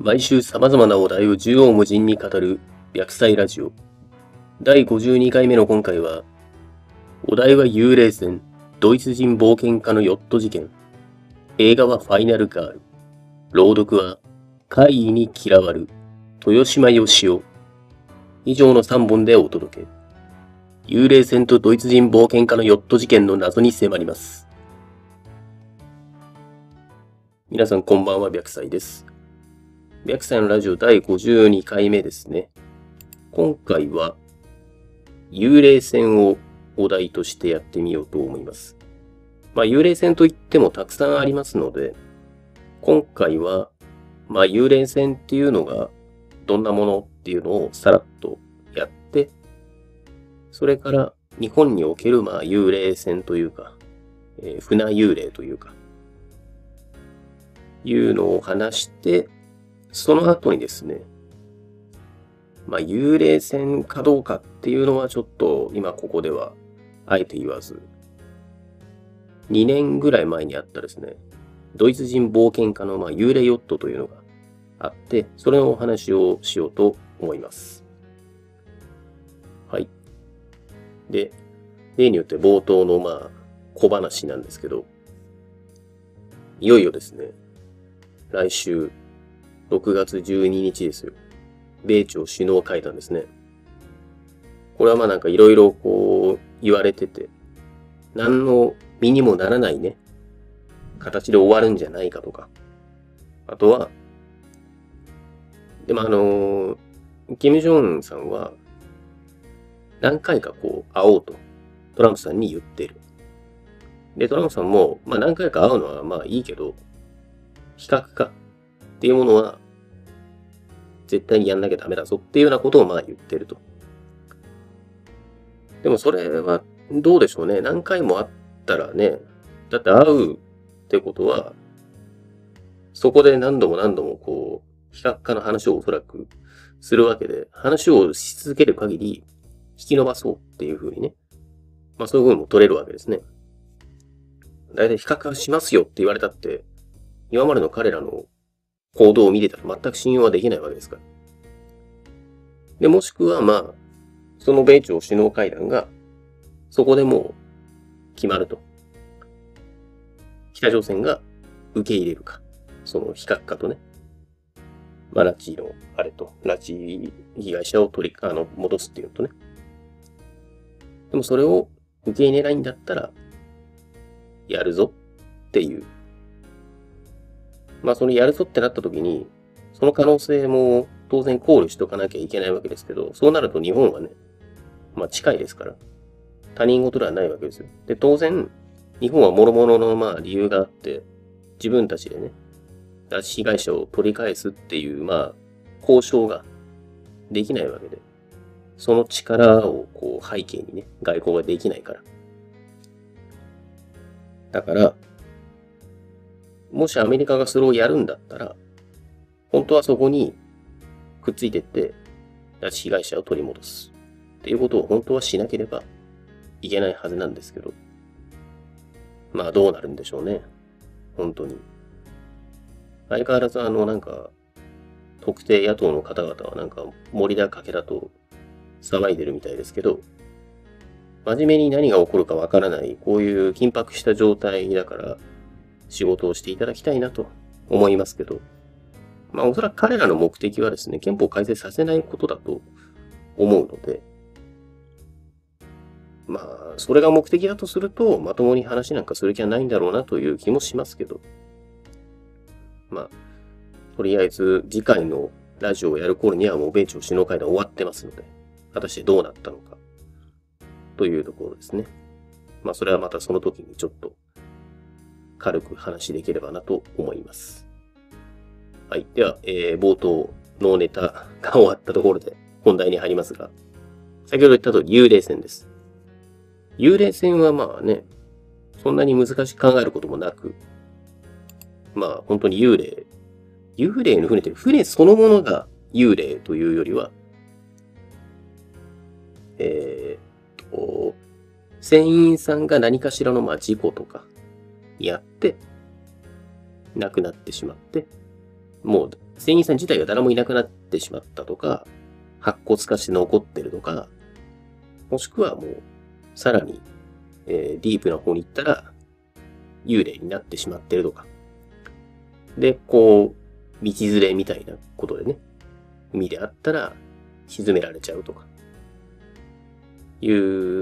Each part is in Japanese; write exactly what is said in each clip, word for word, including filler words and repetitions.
毎週様々なお題を縦横無尽に語る白菜ラジオ。だいごじゅうにかいめの今回は、お題は幽霊船、ドイツ人冒険家のヨット事件。映画はファイナルガール。朗読は、怪異に嫌わる、豊島よしお。以上のさんぼんでお届け。幽霊船とドイツ人冒険家のヨット事件の謎に迫ります。皆さんこんばんは、白菜です。白菜のラジオだいごじゅうにかいめですね。今回は幽霊船をお題としてやってみようと思います。まあ幽霊船といってもたくさんありますので、今回はまあ幽霊船っていうのがどんなものっていうのをさらっとやって、それから日本におけるまあ幽霊船というか、えー、船幽霊というか、いうのを話して、その後にですね、まあ、幽霊船かどうかっていうのはちょっと今ここではあえて言わず、にねんぐらい前にあったですね、ドイツ人冒険家のまあ幽霊ヨットというのがあって、それのお話をしようと思います。はい。で、例によって冒頭のまあ小話なんですけど、いよいよですね、来週、ろくがつじゅうににちですよ。米朝首脳会談ですね。これはまあなんかいろいろこう言われてて、何の身にもならないね、形で終わるんじゃないかとか。あとは、でもあの、キム・ジョンウンさんは、何回かこう会おうと、トランプさんに言ってる。で、トランプさんも、まあ何回か会うのはまあいいけど、非核化っていうものは、絶対にやんなきゃダメだぞっていうようなことをまあ言ってると。でもそれはどうでしょうね。何回も会ったらね、だって会うってことは、そこで何度も何度もこう、非核化の話をおそらくするわけで、話をし続ける限り引き伸ばそうっていうふうにね。まあそういう風にも取れるわけですね。だいたい非核化しますよって言われたって、今までの彼らの行動を見てたら全く信用はできないわけですから。で、もしくはまあ、その米朝首脳会談が、そこでもう決まると。北朝鮮が受け入れるか。その非核化とね。まあ、拉致のあれと、拉致被害者を取り、あの、戻すっていうのとね。でもそれを受け入れないんだったら、やるぞっていう。まあ、そのやるぞってなった時に、その可能性も当然考慮しとかなきゃいけないわけですけど、そうなると日本はね、まあ近いですから、他人事ではないわけですよ。で、当然、日本は諸々のまあ理由があって、自分たちでね、拉致被害者を取り返すっていう、まあ、交渉ができないわけで、その力をこう背景にね、外交ができないから。だから、もしアメリカがそれをやるんだったら、本当はそこにくっついてって、拉致被害者を取り戻すっていうことを本当はしなければいけないはずなんですけど、まあどうなるんでしょうね。本当に。相変わらずあのなんか、特定野党の方々はなんか森田かけだと騒いでるみたいですけど、真面目に何が起こるかわからない、こういう緊迫した状態だから仕事をしていただきたいなと思いますけど、まあおそらく彼らの目的はですね、憲法改正させないことだと思うので、まあ、それが目的だとすると、まともに話なんかする気はないんだろうなという気もしますけど、まあ、とりあえず次回のラジオをやる頃にはもう米朝首脳会談終わってますので、果たしてどうなったのか、というところですね。まあ、それはまたその時にちょっと軽く話できればなと思います。はい。では、えー、冒頭のネタが終わったところで本題に入りますが、先ほど言った通り幽霊船です。幽霊船はまあね、そんなに難しく考えることもなく、まあ本当に幽霊、幽霊の船って船そのものが幽霊というよりは、えーと、船員さんが何かしらのまあ事故とかやって、亡くなってしまって、もう船員さん自体が誰もいなくなってしまったとか、白骨化して残ってるとか、もしくはもう、さらに、えー、ディープな方に行ったら、幽霊になってしまってるとか。で、こう、道連れみたいなことでね、海であったら、沈められちゃうとか。いう、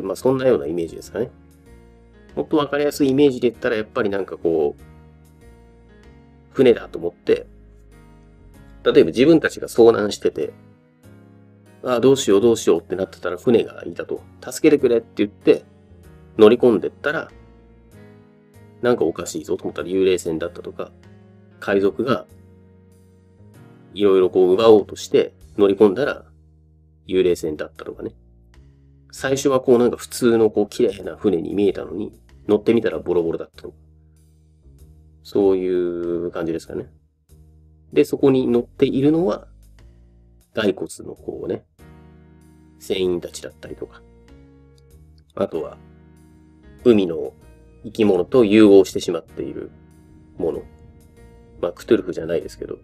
まあそんなようなイメージですかね。もっとわかりやすいイメージで言ったら、やっぱりなんかこう、船だと思って、例えば自分たちが遭難してて、ああ、どうしようどうしようってなってたら船がいたと。助けてくれって言って乗り込んでったら、なんかおかしいぞと思ったら幽霊船だったとか、海賊がいろいろこう奪おうとして乗り込んだら幽霊船だったとかね。最初はこうなんか普通のこう綺麗な船に見えたのに、乗ってみたらボロボロだったとか。そういう感じですかね。で、そこに乗っているのは、骸骨のこうね、船員たちだったりとか、あとは、海の生き物と融合してしまっているもの。まあ、クトゥルフじゃないですけど、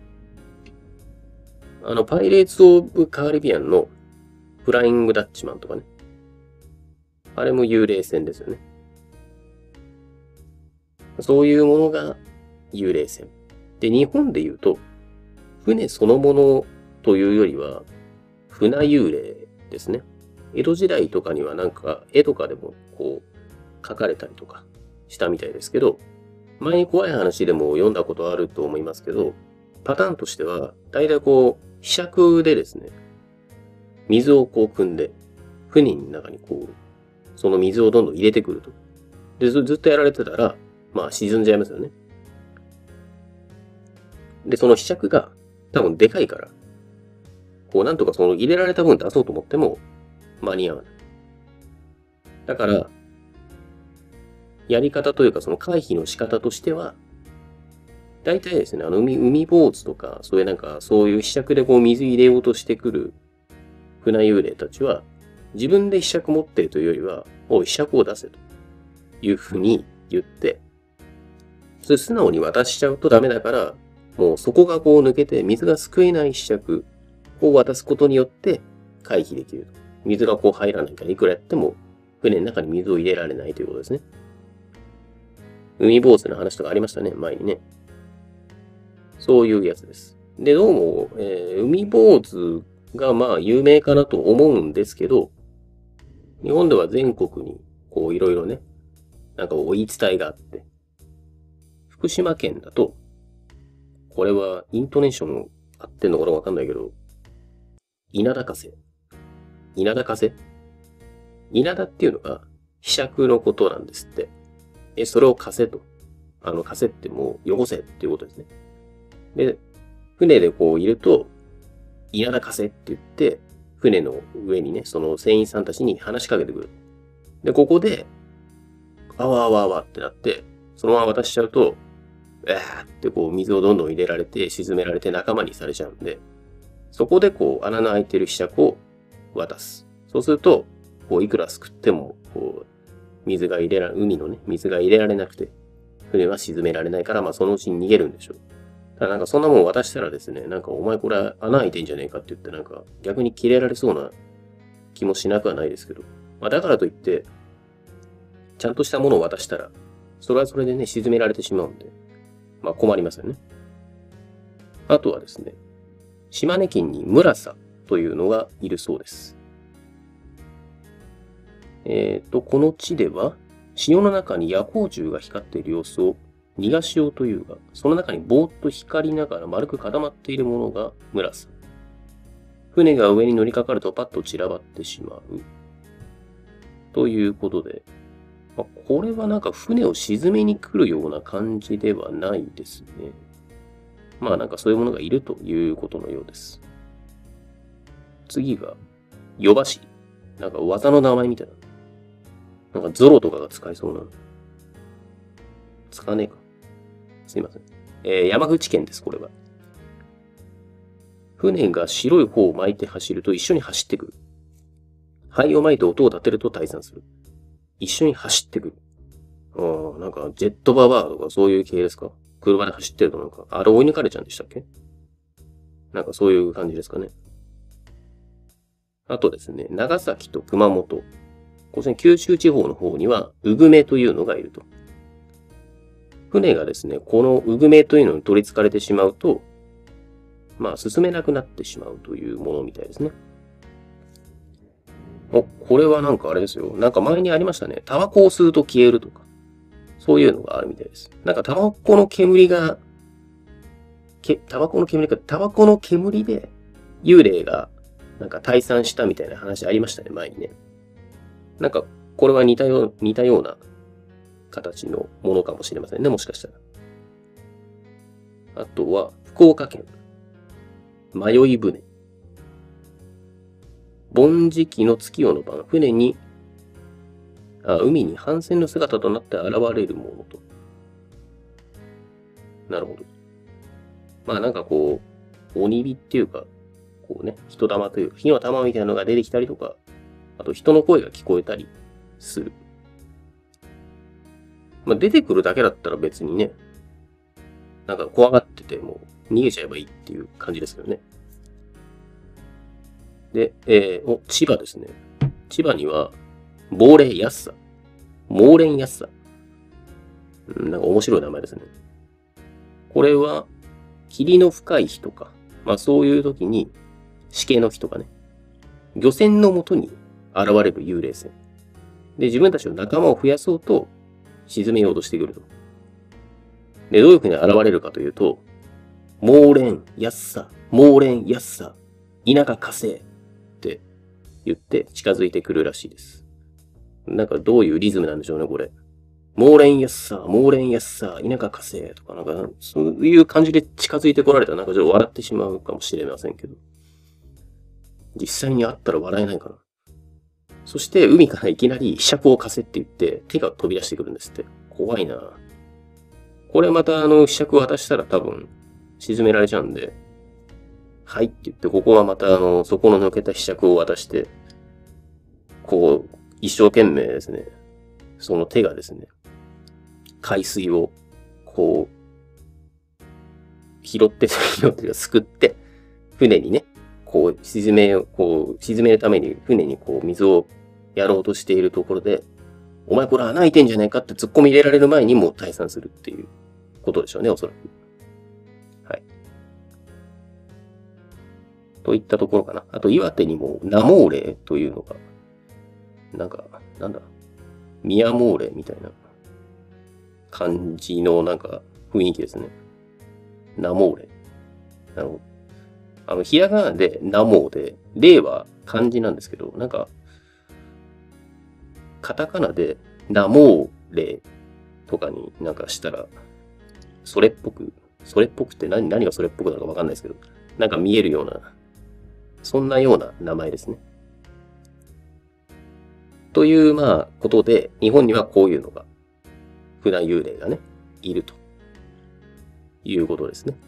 あの、パイレーツ・オブ・カーリビアンのフライング・ダッチマンとかね。あれも幽霊船ですよね。そういうものが幽霊船。で、日本で言うと、船そのものというよりは、船幽霊ですね。江戸時代とかにはなんか絵とかでもこう描かれたりとかしたみたいですけど、前に怖い話でも読んだことあると思いますけど、パターンとしては、だいたいこう、ひしゃくでですね、水をこう汲んで、船の中にこう、その水をどんどん入れてくると。で、ずずっとやられてたら、まあ沈んじゃいますよね。で、そのひしゃくが多分でかいから、こうなんとかその入れられた分出そうと思っても間に合わない。だから、やり方というかその回避の仕方としては、大体ですね、あの海、海坊主とか、そういうなんか、そういうひしゃくでこう水入れようとしてくる船幽霊たちは、自分でひしゃく持ってるというよりは、おい、ひしゃくを出せというふうに言って、それ素直に渡しちゃうとダメだから、もうそこがこう抜けて水がすくえないひしゃくを渡すことによって回避できる。水がこう入らないからいくらやっても船の中に水を入れられないということですね。海坊主の話とかありましたね、前にね。そういうやつです。で、どうも、えー、海坊主がまあ有名かなと思うんですけど、日本では全国にこういろいろね、なんか言い伝えがあって、福島県だと、これはイントネーション合ってんのかなわかんないけど、稲田風。稲田風稲田っていうのが、ひしゃくのことなんですって。で、それを貸せと。あの、貸せってもう、汚せっていうことですね。で、船でこういると、稲田貸せって言って、船の上にね、その船員さんたちに話しかけてくる。で、ここで、あわあわあわってなって、そのまま渡しちゃうと、えーってこう水をどんどん入れられて、沈められて仲間にされちゃうんで、そこでこう穴の開いてるひしゃくを渡す。そうすると、こういくらすくっても、こう、水が入れら、海のね、水が入れられなくて、船は沈められないから、まあそのうちに逃げるんでしょう。ただなんかそんなもん渡したらですね、なんかお前これ穴開いてんじゃねえかって言ってなんか逆に切れられそうな気もしなくはないですけど。まあだからといって、ちゃんとしたものを渡したら、それはそれでね、沈められてしまうんで、まあ困りますよね。あとはですね、島根県に村佐というのがいるそうです。えっと、この地では、潮の中に夜光虫が光っている様子を逃がしようというが、その中にぼーっと光りながら丸く固まっているものが村佐。船が上に乗りかかるとパッと散らばってしまう。ということで、まあ、これはなんか船を沈めに来るような感じではないですね。まあなんかそういうものがいるということのようです。次が、ヨバシ。なんか技の名前みたいな。なんかゾロとかが使えそうな。使わねえか。すいません。えー、山口県です、これは。船が白い方を巻いて走ると一緒に走ってくる。灰を巻いて音を立てると退散する。一緒に走ってくる。ああ、なんかジェットババアとかそういう系ですか？車で走ってるとなんか、あれ追い抜かれちゃうんでしたっけ？ なんかそういう感じですかね。あとですね、長崎と熊本。この九州地方の方には、うぐめというのがいると。船がですね、このうぐめというのに取り憑かれてしまうと、まあ、進めなくなってしまうというものみたいですね。お、これはなんかあれですよ。なんか前にありましたね。タバコを吸うと消えるとか。そういうのがあるみたいです。なんかタバコの煙が、け、タバコの煙か、タバコの煙で幽霊がなんか退散したみたいな話ありましたね、前にね。なんか、これは似たよう、似たような形のものかもしれませんね、もしかしたら。あとは、福岡県。迷い船。盆時期の月夜の晩、船に、あ、海に帆船の姿となって現れるものと。なるほど。まあなんかこう、鬼火っていうか、こうね、人玉というか、火の玉みたいなのが出てきたりとか、あと人の声が聞こえたりする。まあ出てくるだけだったら別にね、なんか怖がってても逃げちゃえばいいっていう感じですけどね。で、えー、お、千葉ですね。千葉には、亡霊安さ。猛練安さ。うん、なんか面白い名前ですね。これは、霧の深い日とか、まあそういう時に、死刑の日とかね、漁船のもとに現れる幽霊船。で、自分たちの仲間を増やそうと、沈めようとしてくると。で、どういうふうに現れるかというと、猛練安さ、猛練安さ、田舎火星って言って近づいてくるらしいです。なんかどういうリズムなんでしょうね、これ。猛練安さ、猛練安さ、田舎火星とかなんか、そういう感じで近づいてこられたらなんかちょっと笑ってしまうかもしれませんけど。実際に会ったら笑えないかな。そして海からいきなり柄杓を貸せって言って手が飛び出してくるんですって。怖いな。これまたあの柄杓を渡したら多分沈められちゃうんで、はいって言ってここはまたあのそこの抜けた柄杓を渡して、こう一生懸命ですね、その手がですね、海水をこう拾って拾ってすくって船にね、こう沈めよう、こう沈めるために船にこう水をやろうとしているところで、お前これ穴開いてんじゃないかって突っ込み入れられる前にもう退散するっていうことでしょうね、おそらく。はい。といったところかな。あと岩手にもナモーレというのが、なんか、なんだ、ミヤモーレみたいな感じのなんか雰囲気ですね。ナモーレ。なるほど。あの、ひらがなでナモーで、レは漢字なんですけど、なんか、カタカナでナモーレとかになんかしたら、それっぽく、それっぽくって何、何がそれっぽくなのかわかんないですけど、なんか見えるような、そんなような名前ですね。という、まあ、ことで、日本にはこういうのが、船幽霊がね、いるということですね。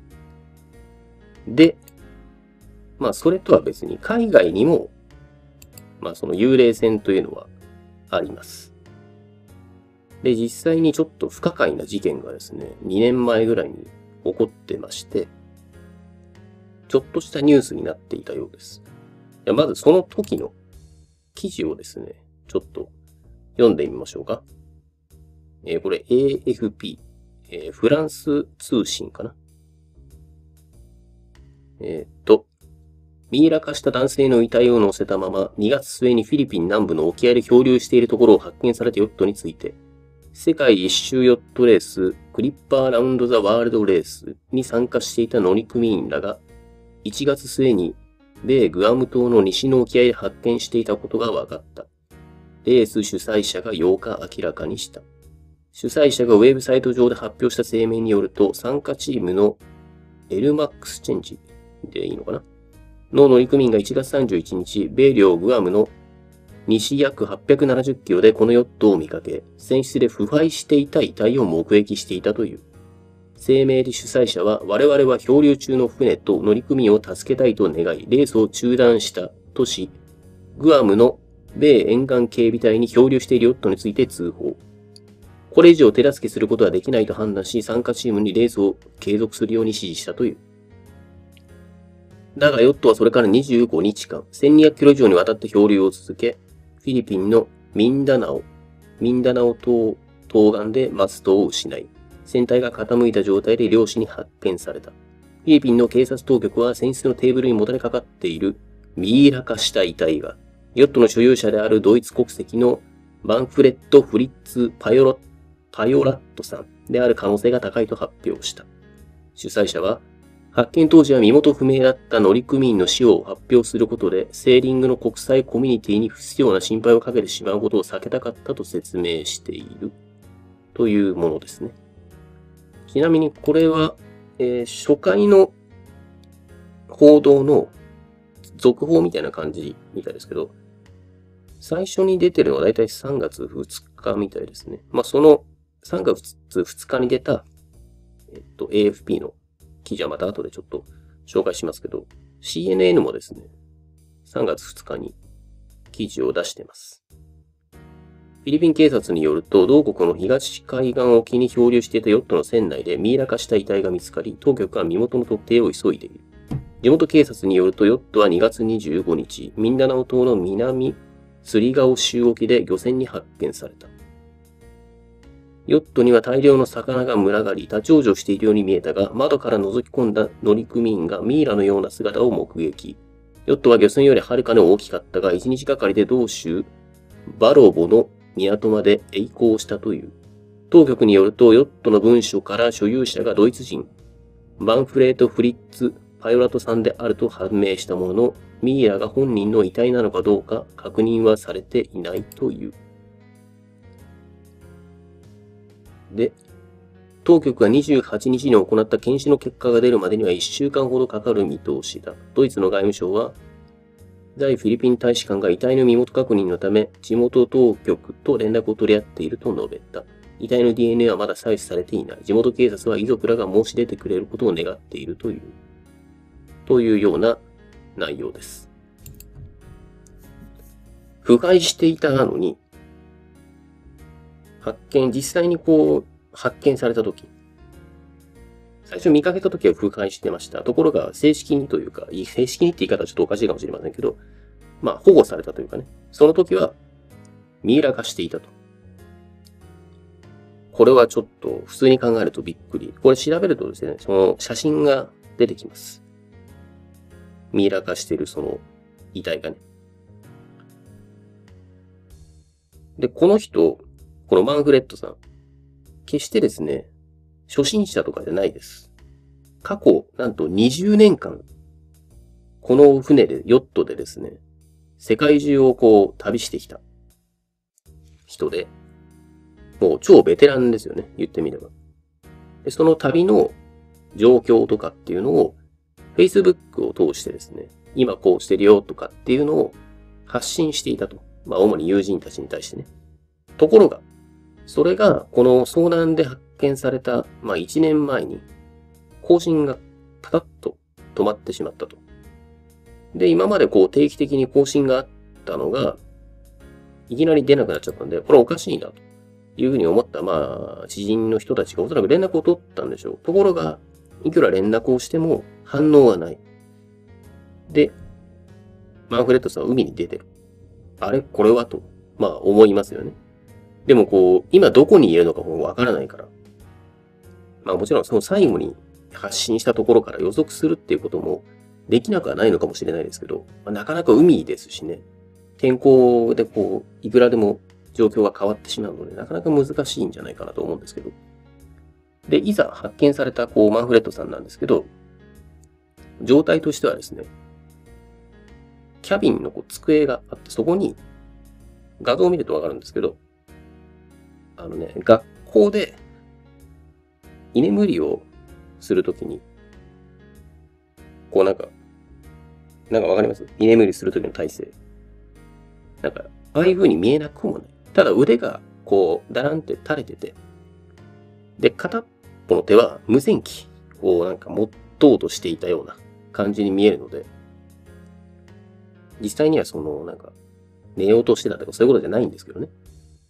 で、まあ、それとは別に、海外にも、まあ、その幽霊船というのはあります。で、実際にちょっと不可解な事件がですね、にねんまえぐらいに起こってまして、ちょっとしたニュースになっていたようです。じゃまずその時の記事をですね、ちょっと読んでみましょうか。えー、これ エーエフピー、えー、フランス通信かな。えー、っと、ミイラ化した男性の遺体を乗せたままにがつ末にフィリピン南部の沖合で漂流しているところを発見されたヨットについて、世界一周ヨットレースクリッパーラウンドザワールドレースに参加していた乗組員らがいちがつ末に米グアム島の西の沖合で発見していたことが分かった。レース主催者がようか明らかにした。主催者がウェブサイト上で発表した声明によると、参加チームの エルマックス チェンジでいいのかなの乗組員がいちがつさんじゅういちにち、米領グアムの西約はっぴゃくななじゅっキロでこのヨットを見かけ、船室で腐敗していた遺体を目撃していたという。声明で主催者は、我々は漂流中の船と乗組員を助けたいと願い、レースを中断したとし、グアムの米沿岸警備隊に漂流しているヨットについて通報。これ以上手助けすることはできないと判断し、参加チームにレースを継続するように指示したという。 だがヨットはそれからにじゅうごにちかん、せんにひゃくキロ以上にわたって漂流を続け、フィリピンのミンダナオ、ミンダナオ島東岸でマストを失い、船体が傾いた状態で漁師に発見された。フィリピンの警察当局は船室のテーブルにもたれかかっているミイラ化した遺体が、ヨットの所有者であるドイツ国籍のマンフレッド・フリッツ・パヨロ、パヨラットさんである可能性が高いと発表した。主催者は、発見当時は身元不明だった乗組員の死を発表することで、セーリングの国際コミュニティに不必要な心配をかけてしまうことを避けたかったと説明しているというものですね。ちなみにこれは、えー、初回の報道の続報みたいな感じみたいですけど、最初に出てるのはだいたいさんがつふつかみたいですね。まあ、そのさんがつふつかに出た、えっと、エーエフピー の記事はまた後でちょっと紹介しますけど、シーエヌエヌ もですね、さんがつふつかに記事を出しています。フィリピン警察によると、同国の東海岸沖に漂流していたヨットの船内でミイラ化した遺体が見つかり、当局は身元の特定を急いでいる。地元警察によると、ヨットはにがつにじゅうごにち、ミンダナオ島の南スリガオ州沖で漁船に発見された。ヨットには大量の魚が群がり、立ち往生しているように見えたが、窓から覗き込んだ乗組員がミイラのような姿を目撃。ヨットは漁船よりはるかに大きかったが、いちにちがかりで同州バロボの港まで曳航したという。当局によると、ヨットの文書から所有者がドイツ人、マンフレート・フリッツ・パヨラトさんであると判明したものの、ミイラが本人の遺体なのかどうか確認はされていないという。で、当局がにじゅうはちにちに行った検視の結果が出るまでにはいっしゅうかんほどかかる見通しだ。ドイツの外務省は、在フィリピン大使館が遺体の身元確認のため、地元当局と連絡を取り合っていると述べた。遺体の ディーエヌエー はまだ採取されていない。地元警察は遺族らが申し出てくれることを願っているという、というような内容です。腐敗していたのに、発見、実際にこう、発見されたとき、最初見かけたときは腐敗してました。ところが、正式にというか、正式にって言い方はちょっとおかしいかもしれませんけど、まあ、保護されたというかね、その時は、ミイラ化していたと。これはちょっと、普通に考えるとびっくり。これ調べるとですね、その写真が出てきます。ミイラ化しているその遺体がね。で、この人、このマンフレットさん、決してですね、初心者とかじゃないです。過去、なんとにじゅうねんかん、この船で、ヨットでですね、世界中をこう旅してきた人で、もう超ベテランですよね、言ってみれば。で、その旅の状況とかっていうのを、Facebook を通してですね、今こうしてるよとかっていうのを発信していたと。まあ、主に友人たちに対してね。ところが、それが、この遭難で発見された、まあいちねんまえに、更新がパタッと止まってしまったと。で、今までこう定期的に更新があったのが、いきなり出なくなっちゃったんで、これおかしいなというふうに思った、まあ、知人の人たちがおそらく連絡を取ったんでしょう。ところが、いくら連絡をしても反応はない。で、マンフレットさんは海に出てる。あれこれはと、まあ思いますよね。でもこう、今どこにいるのかもわからないから。まあもちろんその最後に発信したところから予測するっていうこともできなくはないのかもしれないですけど、まあ、なかなか海ですしね。天候でこう、いくらでも状況が変わってしまうので、なかなか難しいんじゃないかなと思うんですけど。で、いざ発見されたこうマンフレットさんなんですけど、状態としてはですね、キャビンのこう机があって、そこに画像を見るとわかるんですけど、あのね、学校で居眠りをするときに、こうなんか、なんかわかります？居眠りするときの体勢。なんか、ああいう風に見えなくもない。ただ腕がこう、だらんって垂れてて、で、片っぽの手は無線機をなんか持とうとしていたような感じに見えるので、実際にはその、なんか、寝ようとしてたとかそういうことじゃないんですけどね。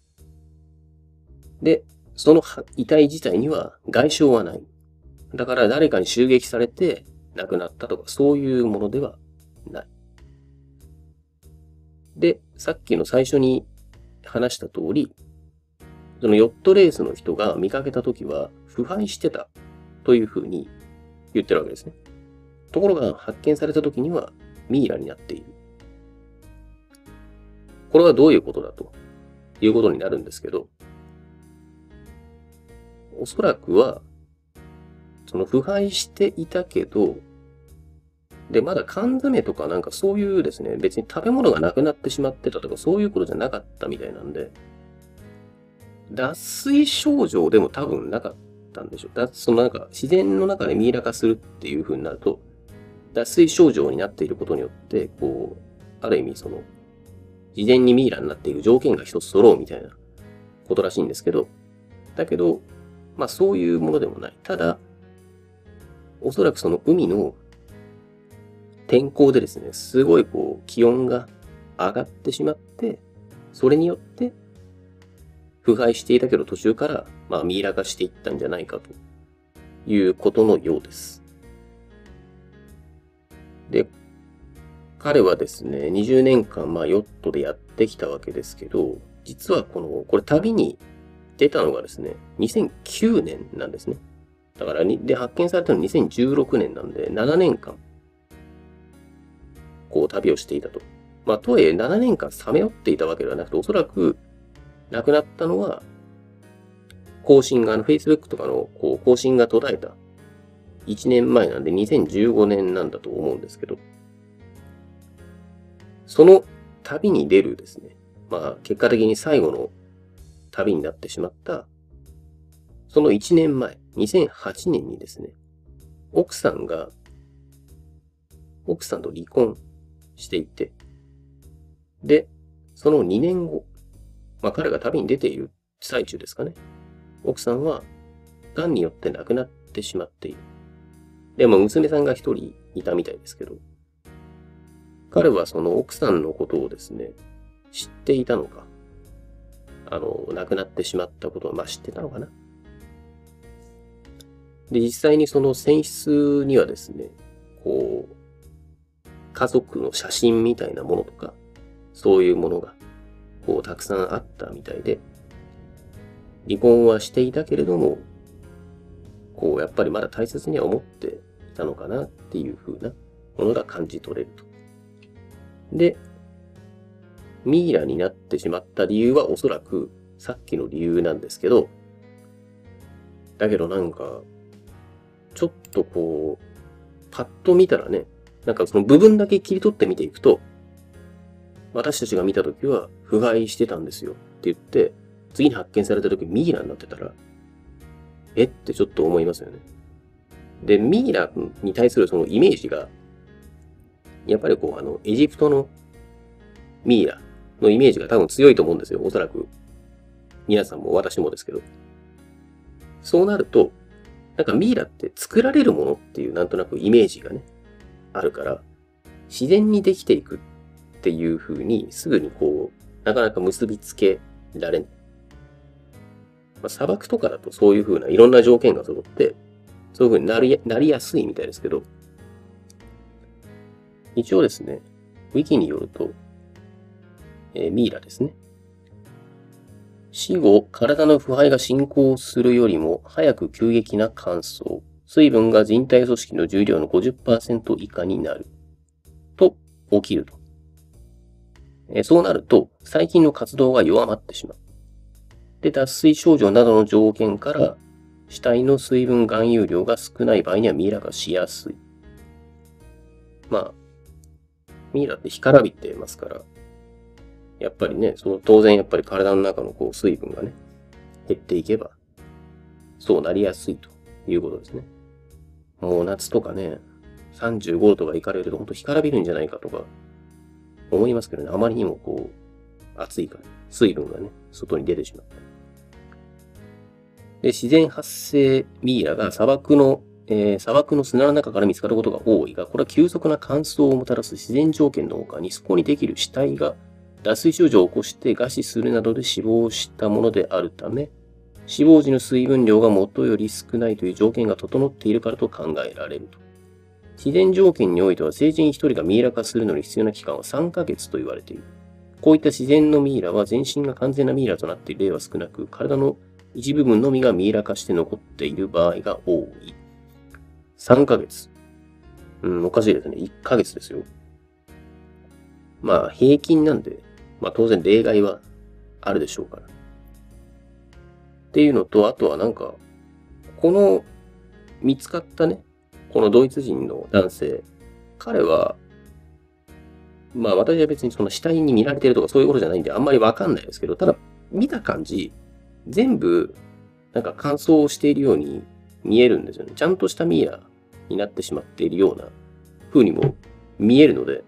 で、その遺体自体には外傷はない。だから誰かに襲撃されて亡くなったとか、そういうものではない。で、さっきの最初に話した通り、そのヨットレースの人が見かけたときは腐敗してたというふうに言ってるわけですね。ところが発見されたときにはミイラになっている。これはどういうことだということになるんですけど、おそらくは、その腐敗していたけど、で、まだ缶詰とかなんかそういうですね、別に食べ物がなくなってしまってたとかそういうことじゃなかったみたいなんで、脱水症状でも多分なかったんでしょう。だそのなんか自然の中でミイラ化するっていう風になると、脱水症状になっていることによって、こう、ある意味その、事前にミイラになっている条件が一つ揃うみたいなことらしいんですけど、だけど、まあそういうものでもない。ただ、おそらくその海の天候でですね、すごいこう気温が上がってしまって、それによって腐敗していたけど途中からまあミイラ化していったんじゃないかということのようです。で、彼はですね、にじゅうねんかんまあヨットでやってきたわけですけど、実はこの、これ旅に出たのがですね、にせんきゅうねんなんですね。だからに、で、発見されたのはにせんじゅうろくねんなんで、ななねんかん、こう旅をしていたと。まあ、とはいえななねんかんさめよっていたわけではなくて、おそらく亡くなったのは、更新が、あの、Facebook とかの、こう、更新が途絶えたいちねんまえなんでにせんじゅうごねんなんだと思うんですけど、その旅に出るですね、まあ、結果的に最後の旅になってしまった、そのいちねんまえ、にせんはちねんにですね、奥さんが、奥さんと離婚していて、で、そのにねんご、まあ彼が旅に出ている最中ですかね。奥さんは、癌によって亡くなってしまっている。でも娘さんが一人いたみたいですけど、彼はその奥さんのことをですね、知っていたのか、あの、亡くなってしまったことを、まあ知ってたのかな。で、実際にその船室にはですね、こう、家族の写真みたいなものとか、そういうものが、こう、たくさんあったみたいで、離婚はしていたけれども、こう、やっぱりまだ大切には思っていたのかなっていう風なものが感じ取れると。で、ミイラになってしまった理由はおそらくさっきの理由なんですけど、だけどなんか、ちょっとこう、パッと見たらね、なんかその部分だけ切り取って見ていくと、私たちが見たときは腐敗してたんですよって言って、次に発見されたときミイラになってたら、えってちょっと思いますよね。で、ミイラに対するそのイメージが、やっぱりこう、あの、エジプトのミイラのイメージが多分強いと思うんですよ。おそらく。皆さんも私もですけど。そうなると、なんかミイラって作られるものっていうなんとなくイメージがね、あるから、自然にできていくっていう風にすぐにこう、なかなか結びつけられない。まあ、砂漠とかだとそういう風ないろんな条件が揃って、そういう風になり、なりやすいみたいですけど、一応ですね、ウィキによると、えー、ミイラですね。死後、体の腐敗が進行するよりも早く急激な乾燥、水分が人体組織の重量の ごじゅっパーセント 以下になると起きると。えー、そうなると、細菌の活動が弱まってしまう。で、脱水症状などの条件から、死体の水分含有量が少ない場合にはミイラがしやすい。まあ、ミイラって干からびてますから、やっぱりね、その当然やっぱり体の中のこう水分がね、減っていけば、そうなりやすいということですね。もう夏とかね、さんじゅうごどとか行かれると本当干からびるんじゃないかとか思いますけどね、あまりにもこう、暑いから、水分がね、外に出てしまった。で、自然発生ミイラが砂漠の、えー、砂漠の砂の中から見つかることが多いが、これは急速な乾燥をもたらす自然条件の他に、そこにできる死体が脱水症状を起こして餓死するなどで死亡したものであるため、死亡時の水分量が元より少ないという条件が整っているからと考えられると。 自然条件においては成人一人がミイラ化するのに必要な期間はさんかげつと言われている。こういった自然のミイラは全身が完全なミイラとなっている例は少なく、体の一部分のみがミイラ化して残っている場合が多い。さんかげつ。うん、おかしいですね。いっかげつですよ。まあ、平均なんで、まあ当然例外はあるでしょうから。っていうのと、あとはなんか、この見つかったね、このドイツ人の男性、彼は、まあ私は別にその死体に見られてるとかそういうことじゃないんであんまりわかんないですけど、ただ見た感じ、全部なんか乾燥しているように見えるんですよね。ちゃんとしたミイラになってしまっているような風にも見えるので、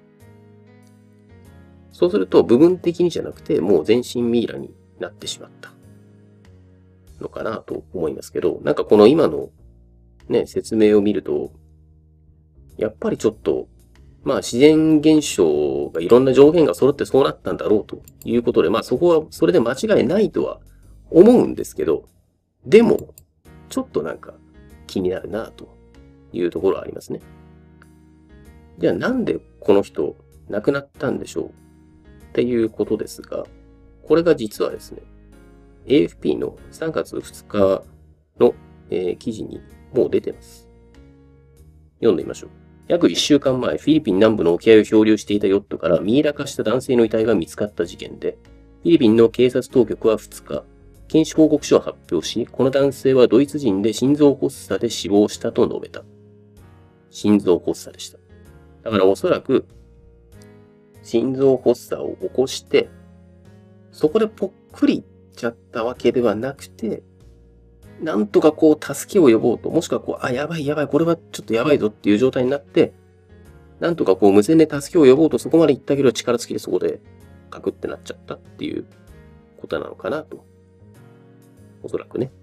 そうすると部分的にじゃなくてもう全身ミイラになってしまったのかなと思いますけど、なんかこの今のね、説明を見ると、やっぱりちょっと、まあ自然現象がいろんな条件が揃ってそうなったんだろうということで、まあそこはそれで間違いないとは思うんですけど、でも、ちょっとなんか気になるなというところはありますね。じゃあなんでこの人亡くなったんでしょうっていうことですが、これが実はですね、エーエフピー のさんがつふつかの、えー、記事にもう出てます。読んでみましょう。約いっしゅうかんまえ、フィリピン南部の沖合を漂流していたヨットからミイラ化した男性の遺体が見つかった事件で、フィリピンの警察当局はふつか、検視報告書を発表し、この男性はドイツ人で心臓発作で死亡したと述べた。心臓発作でした。だからおそらく、心臓発作を起こして、そこでぽっくりいっちゃったわけではなくて、なんとかこう助けを呼ぼうと、もしくはこう、あ、やばいやばい、これはちょっとやばいぞっていう状態になって、なんとかこう無線で助けを呼ぼうとそこまで行ったけど力尽きでそこでカクってなっちゃったっていうことなのかなと。おそらくね。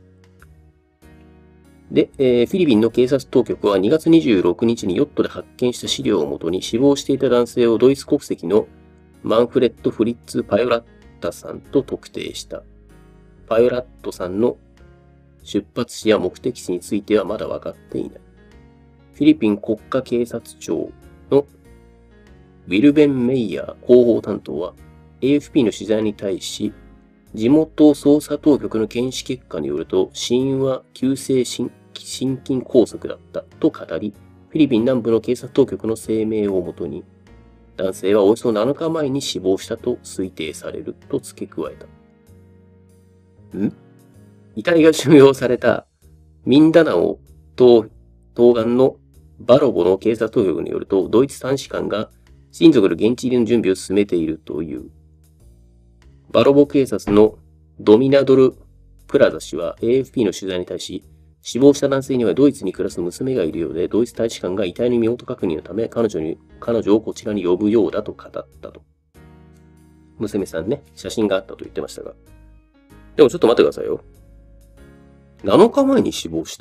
で、えー、フィリピンの警察当局はにがつにじゅうろくにちにヨットで発見した資料をもとに死亡していた男性をドイツ国籍のマンフレッド・フリッツ・パヨラッタさんと特定した。パヨラットさんの出発地や目的地についてはまだ分かっていない。フィリピン国家警察庁のウィルベン・メイヤー広報担当は エーエフピー の取材に対し、地元捜査当局の検視結果によると死因は急性心筋梗塞だったと語り、フィリピン南部の警察当局の声明をもとに、男性はおよそなのかまえに死亡したと推定されると付け加えた。ん遺体が収容されたミンダナオ東岸のバロボの警察当局によると、ドイツ大使館が親族の現地入りの準備を進めているという。バロボ警察のドミナドル・プラザ氏は エーエフピー の取材に対し、死亡した男性にはドイツに暮らす娘がいるようで、ドイツ大使館が遺体の身元確認のため彼女に、彼女をこちらに呼ぶようだと語ったと。娘さんね、写真があったと言ってましたが。でもちょっと待ってくださいよ。なのかまえに死亡した。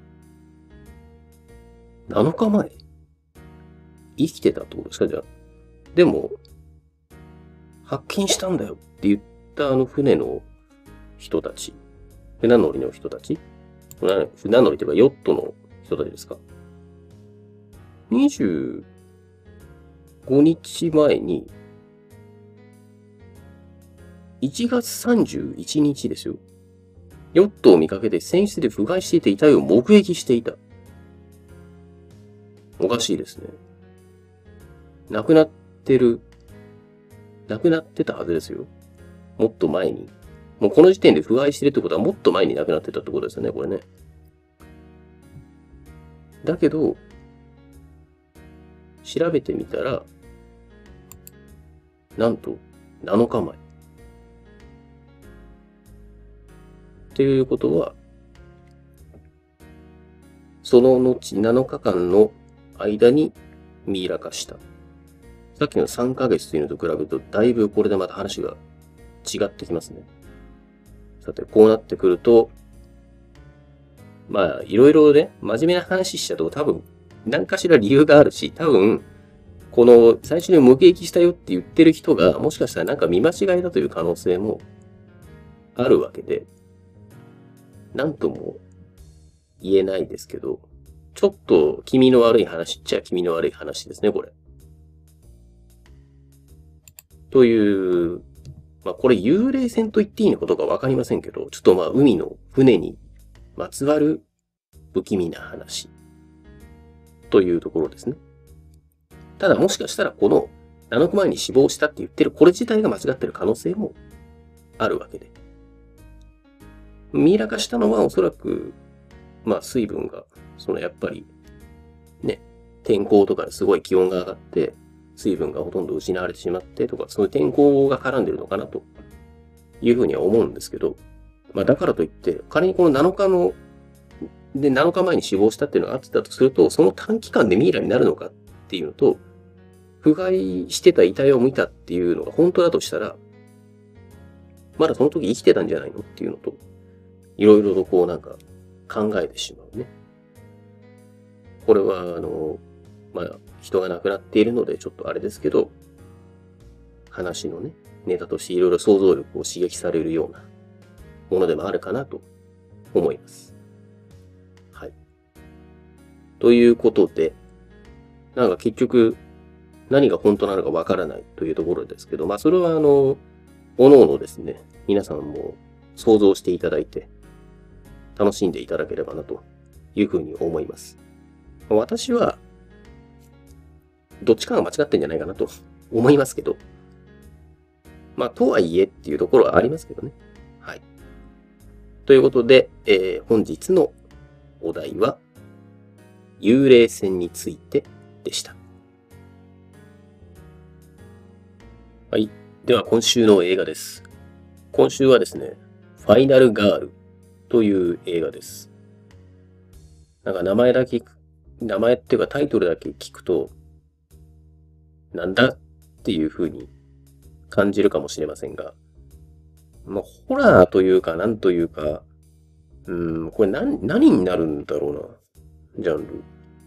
なのかまえ生きてたってことですかじゃあ。でも、発見したんだよって言ったあの船の人たち。船乗りの人たち船乗りというかヨットの人たちですか ?にじゅうごにちまえに、いちがつさんじゅういちにちですよ。ヨットを見かけて船室で腐敗していた遺体を目撃していた。おかしいですね。亡くなってる、亡くなってたはずですよ。もっと前に。もうこの時点で腐敗してるってことはもっと前に亡くなってたってことですよね、これね。だけど、調べてみたら、なんとなのかまえ。っていうことは、その後なのかかんの間にミイラ化した。さっきのさんかげつというのと比べると、だいぶこれでまた話が違ってきますね。さて、こうなってくると、まあ、いろいろね、真面目な話しちゃうと多分、何かしら理由があるし、多分、この最初に目撃したよって言ってる人が、もしかしたらなんか見間違いだという可能性もあるわけで、なんとも言えないですけど、 ちょっと気味の悪い話っちゃ気味の悪い話ですね、これ。という、まあこれ幽霊船と言っていいのかどうかわかりませんけど、ちょっとまあ海の船にまつわる不気味な話というところですね。ただもしかしたらこのななおくまえに死亡したって言ってるこれ自体が間違ってる可能性もあるわけで。ミイラ化したのはおそらく、まあ水分が、そのやっぱり、ね、天候とかですごい気温が上がって、水分がほとんど失われてしまってとか、そういう天候が絡んでるのかなというふうには思うんですけど、まあだからといって、仮にこのなのかの、でなのかまえに死亡したっていうのがあってたとすると、その短期間でミイラになるのかっていうのと、腐敗してた遺体を見たっていうのが本当だとしたら、まだその時生きてたんじゃないのっていうのと、いろいろとこうなんか考えてしまうね。これは、あの、まあ、人が亡くなっているのでちょっとあれですけど、話のね、ネタとしていろいろ想像力を刺激されるようなものでもあるかなと思います。はい。ということで、なんか結局、何が本当なのかわからないというところですけど、まあそれはあの、おのおのですね、皆さんも想像していただいて、楽しんでいただければなというふうに思います。私は、どっちかが間違ってんじゃないかなと思いますけど、まあとはいえっていうところはありますけどね。はい。ということで、えー、本日のお題は、幽霊船についてでした。はい。では今週の映画です。今週はですね、ファイナルガールという映画です。なんか名前だけ、名前っていうかタイトルだけ聞くと、なんだっていう風に感じるかもしれませんが、まあ、ホラーというか、なんというか、うん、これ何、何になるんだろうな、ジャンル。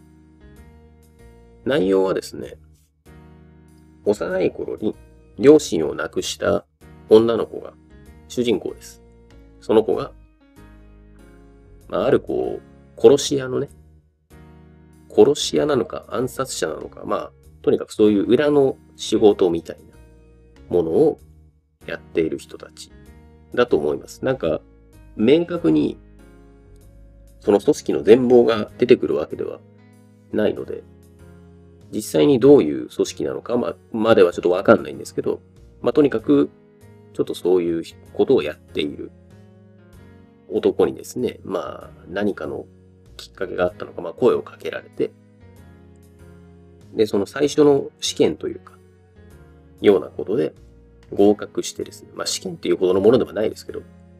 内容はですね、幼い頃に両親を亡くした女の子が主人公です。その子が、まあ、あるこう、殺し屋のね、殺し屋なのか暗殺者なのか、まあ、とにかくそういう裏の仕事みたいなものをやっている人たちだと思います。なんか、明確にその組織の全貌が出てくるわけではないので、実際にどういう組織なのかま、まではちょっとわかんないんですけど、まあ、とにかく、ちょっとそういうことをやっている男にですね、まあ、何かのきっかけがあったのか、まあ、声をかけられて、で、その最初の試験というか、ようなことで合格してですね、まあ、試験っていうほどのものではないですけど、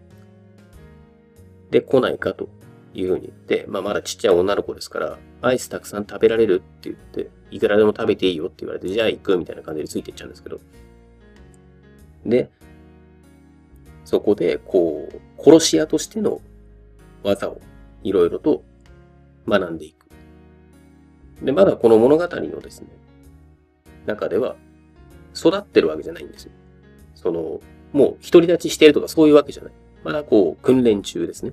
で、来ないかというふうに言って、まあ、まだちっちゃい女の子ですから、アイスたくさん食べられるって言って、いくらでも食べていいよって言われて、じゃあ行くみたいな感じでついていっちゃうんですけど、で、そこで、こう、殺し屋としての技をいろいろと学んでいく。で、まだこの物語のですね、中では育ってるわけじゃないんですよ。その、もう独り立ちしているとかそういうわけじゃない。まだこう、訓練中ですね。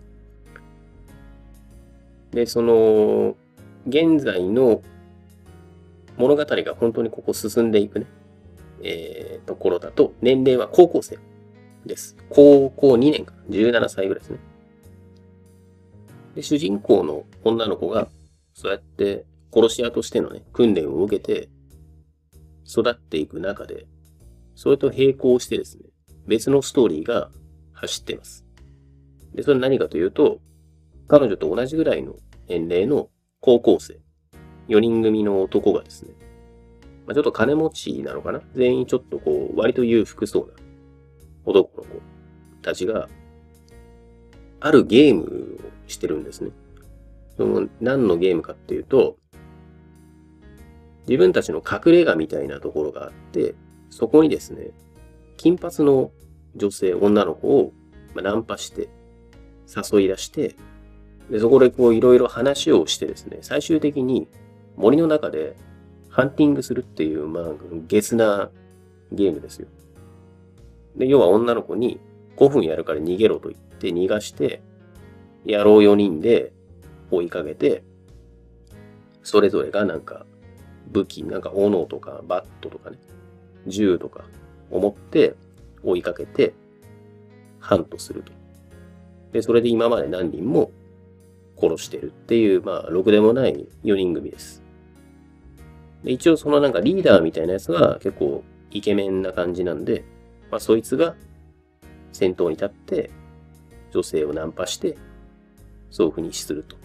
で、その、現在の物語が本当にここ進んでいくね、えー、ところだと、年齢は高校生です。高校にねんか、じゅうななさいぐらいですね。で、主人公の女の子が、そうやって殺し屋としてのね、訓練を受けて、育っていく中で、それと並行してですね、別のストーリーが走っています。で、それは何かというと、彼女と同じぐらいの年齢の高校生、よにん組の男がですね、まあ、ちょっと金持ちなのかな？全員ちょっとこう、割と裕福そうな男の子たちが、あるゲームをしてるんですね。その何のゲームかっていうと、自分たちの隠れ家みたいなところがあって、そこにですね、金髪の女性、女の子をナンパして誘い出して、でそこでこういろいろ話をしてですね、最終的に森の中でハンティングするっていう、まあ、ゲスなゲームですよ。で、要は女の子にごふんやるから逃げろと言って逃がして、野郎よにんで追いかけて、 それぞれがなんか武器、なんか斧とかバットとかね、銃とかを持って追いかけてハントすると。で、それで今まで何人も殺してるっていう、まあ、ろくでもないよにん組です。で、一応そのなんかリーダーみたいなやつは結構イケメンな感じなんで、まあ、そいつが先頭に立って女性をナンパして、そういう風にすると。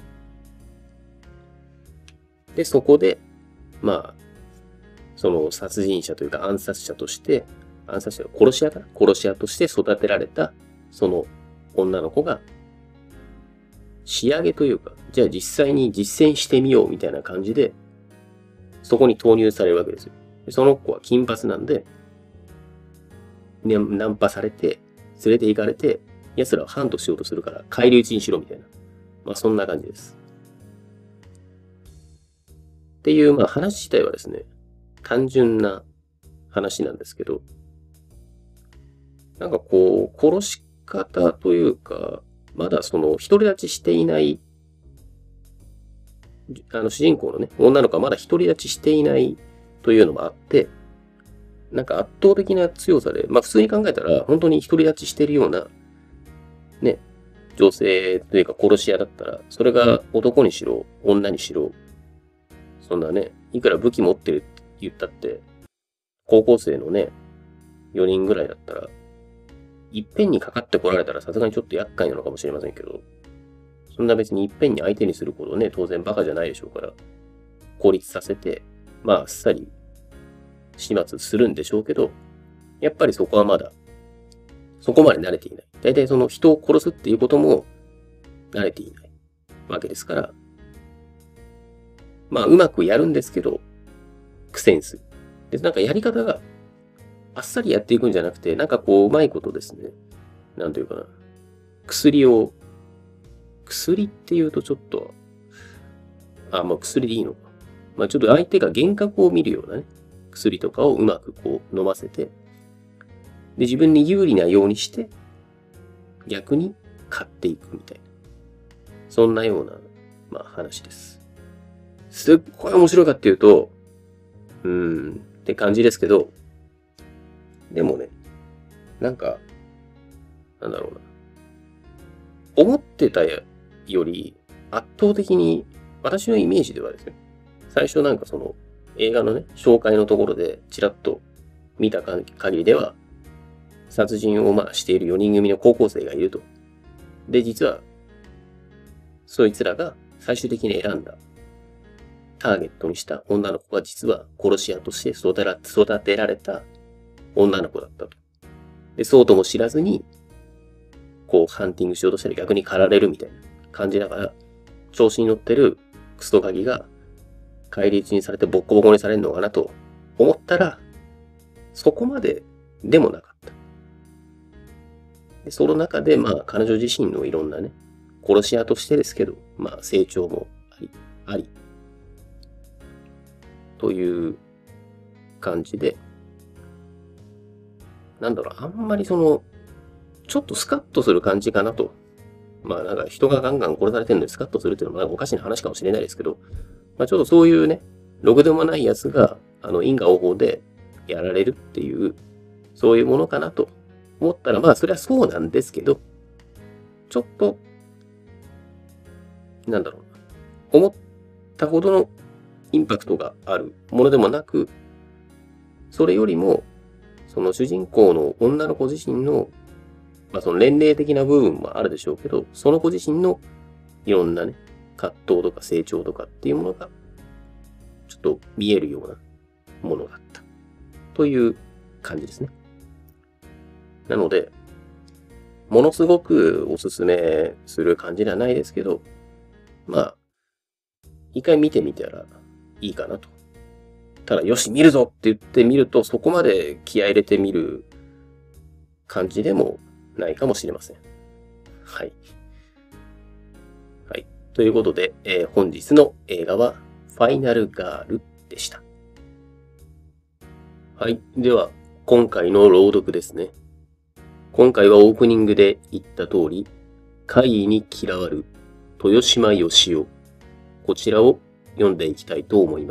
で、そこで、まあ、その殺人者というか暗殺者として、暗殺者、殺し屋かな殺し屋として育てられた、その女の子が、仕上げというか、じゃあ実際に実践してみようみたいな感じで、そこに投入されるわけですよ。その子は金髪なんで、ね、ナンパされて、連れて行かれて、奴らをハントしようとするから、返り討ちにしろみたいな。まあそんな感じです。っていう、まあ話自体はですね、単純な話なんですけど、なんかこう、殺し方というか、まだその、独り立ちしていない、あの主人公のね、女の子はまだ独り立ちしていないというのもあって、なんか圧倒的な強さで、まあ普通に考えたら、本当に独り立ちしているような、ね、女性というか殺し屋だったら、それが男にしろ、女にしろ、そんなね、いくら武器持ってるって言ったって、高校生のね、よにんぐらいだったら、いっぺんにかかってこられたらさすがにちょっと厄介なのかもしれませんけど、そんな別にいっぺんに相手にすることね、当然バカじゃないでしょうから、孤立させて、まああっさり始末するんでしょうけど、やっぱりそこはまだ、そこまで慣れていない。だいたいその人を殺すっていうことも慣れていないわけですから、まあうまくやるんですけど、苦戦する。で、なんかやり方があっさりやっていくんじゃなくて、なんかこううまいことですね。なんというかな。薬を、薬って言うとちょっと、あ、まあ薬でいいのか。まあちょっと相手が幻覚を見るようなね、薬とかをうまくこう飲ませて、で、自分に有利なようにして、逆に買っていくみたいな。そんなような、まあ話です。すっごい面白いかっていうと、うーん、って感じですけど、でもね、なんか、なんだろうな。思ってたより圧倒的に、私のイメージではですね、最初なんかその映画のね、紹介のところでちらっと見た限りでは、殺人をまあしているよにん組の高校生がいると。で、実は、そいつらが最終的に選んだターゲットにした女の子が実は殺し屋として育てられた女の子だったと。で、そうとも知らずに、こう、ハンティングしようとしたら逆に狩られるみたいな感じだから、調子に乗ってるクソガキが、返り討ちにされてボッコボコにされるのかなと思ったら、そこまででもなかった。でその中で、まあ、彼女自身のいろんなね、殺し屋としてですけど、まあ、成長もあり、あり、という感じで、なんだろう、あんまりその、ちょっとスカッとする感じかなと。まあなんか人がガンガン殺されてるのにスカッとするっていうのはおかしな話かもしれないですけど、まあちょっとそういうね、ろくでもないやつが、あの、因果応報でやられるっていう、そういうものかなと思ったら、まあそれはそうなんですけど、ちょっと、なんだろうな、思ったほどのインパクトがあるものでもなく、それよりも、その主人公の女の子自身の、まあその年齢的な部分もあるでしょうけど、その子自身のいろんなね、葛藤とか成長とかっていうものが、ちょっと見えるようなものだった。という感じですね。なので、ものすごくおすすめする感じではないですけど、まあ、一回見てみたらいいかなと。ただ、よし、見るぞって言ってみると、そこまで気合入れてみる感じでもないかもしれません。はい。はい。ということで、えー、本日の映画は、ファイナルガールでした。はい。では、今回の朗読ですね。今回はオープニングで言った通り、怪異に嫌わる豊島義雄。こちらを読んでいきたいと思います。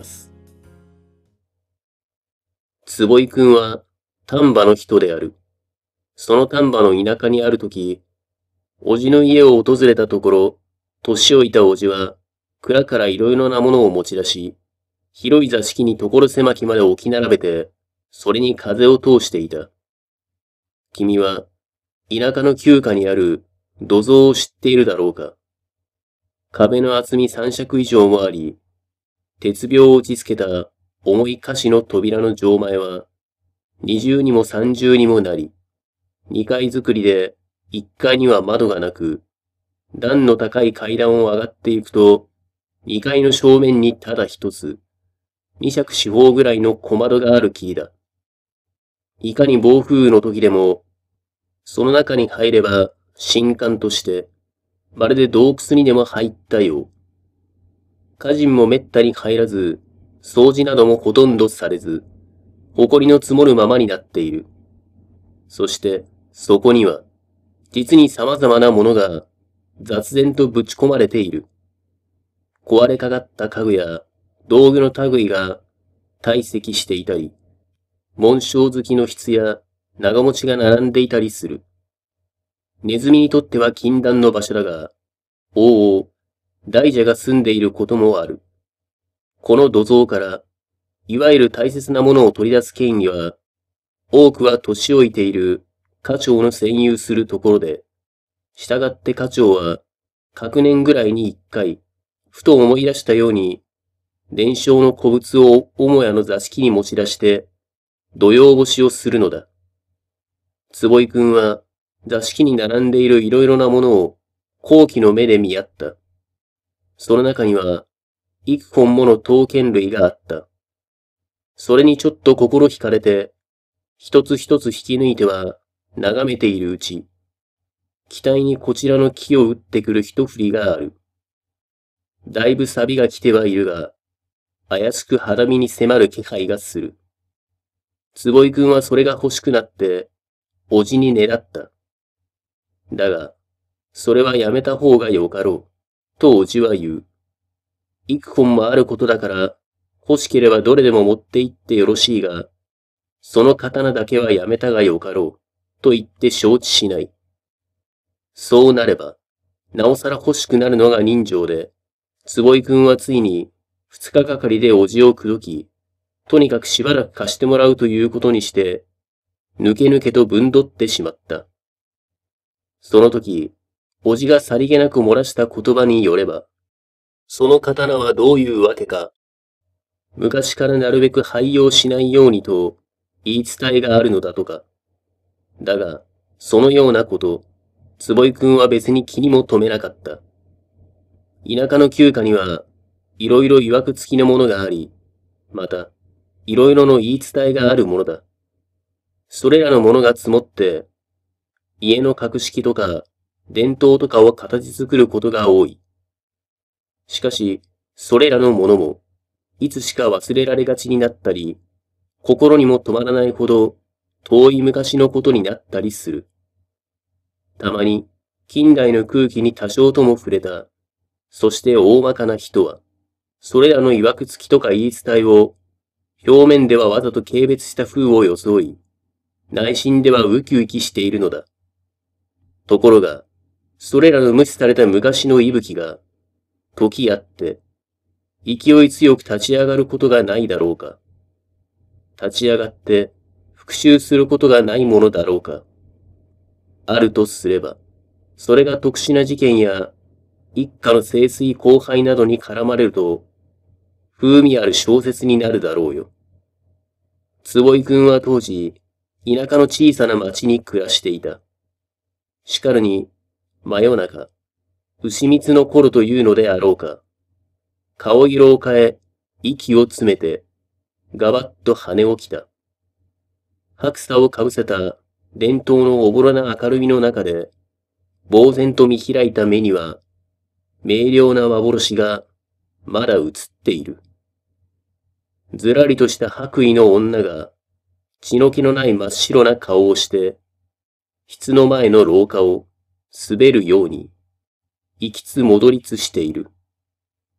坪井くんは丹波の人である。その丹波の田舎にあるとき、おじの家を訪れたところ、年老いたおじは蔵からいろいろなものを持ち出し、広い座敷に所狭きまで置き並べて、それに風を通していた。君は田舎の旧家にある土蔵を知っているだろうか。壁の厚み三尺以上もあり、鉄鋲を打ち付けた重い菓子の扉の錠前は、二重にも三重にもなり、二階造りで一階には窓がなく、段の高い階段を上がっていくと、二階の正面にただ一つ、二尺四方ぐらいの小窓がある木だ。いかに暴風雨の時でも、その中に入れば、新館として、まるで洞窟にでも入ったよう。家人もめったに入らず、掃除などもほとんどされず、埃の積もるままになっている。そして、そこには、実に様々なものが雑然とぶち込まれている。壊れかかった家具や道具の類が堆積していたり、紋章好きの筆や長持ちが並んでいたりする。ネズミにとっては禁断の場所だが、おうおう、大蛇が住んでいることもある。この土蔵から、いわゆる大切なものを取り出す権利は、多くは年老いている家長の占有するところで、したがって家長は、隔年ぐらいに一回、ふと思い出したように、伝承の古物を母屋の座敷に持ち出して、土用干しをするのだ。坪井くんは、座敷に並んでいるいろいろなものを、好奇の目で見合った。その中には、幾本もの刀剣類があった。それにちょっと心惹かれて、一つ一つ引き抜いては、眺めているうち、期待にこちらの木を打ってくる一振りがある。だいぶ錆が来てはいるが、怪しく肌身に迫る気配がする。坪井くんはそれが欲しくなって、おじにねだった。だが、それはやめた方がよかろう、とおじは言う。幾本もあることだから、欲しければどれでも持って行ってよろしいが、その刀だけはやめたがよかろう、と言って承知しない。そうなれば、なおさら欲しくなるのが人情で、坪井くんはついに、二日がかりでおじを口説き、とにかくしばらく貸してもらうということにして、ぬけぬけとぶんどってしまった。その時、おじがさりげなく漏らした言葉によれば、その刀はどういうわけか、昔からなるべく廃用しないようにと言い伝えがあるのだとか。だが、そのようなこと、坪井くんは別に気にも留めなかった。田舎の旧家には、いろいろ曰く付きのものがあり、また、いろいろの言い伝えがあるものだ。それらのものが積もって、家の格式とか、伝統とかを形作ることが多い。しかし、それらのものも、いつしか忘れられがちになったり、心にも止まらないほど遠い昔のことになったりする。たまに、近代の空気に多少とも触れた、そして大まかな人は、それらの曰く付きとか言い伝えを、表面ではわざと軽蔑した風を装い、内心ではウキウキしているのだ。ところが、それらの無視された昔の息吹が、時あって、勢い強く立ち上がることがないだろうか。立ち上がって、復讐することがないものだろうか。あるとすれば、それが特殊な事件や、一家の清水荒廃などに絡まれると、風味ある小説になるだろうよ。坪井くんは当時、田舎の小さな町に暮らしていた。しかるに、真夜中、牛蜜の頃というのであろうか。顔色を変え、息を詰めて、ガバッと羽を起きた。白さをかぶせた伝統のおぼろな明るみの中で、呆然と見開いた目には、明瞭な幻がまだ映っている。ずらりとした白衣の女が、血の気のない真っ白な顔をして、室の前の廊下を滑るように、行きつ戻りつしている。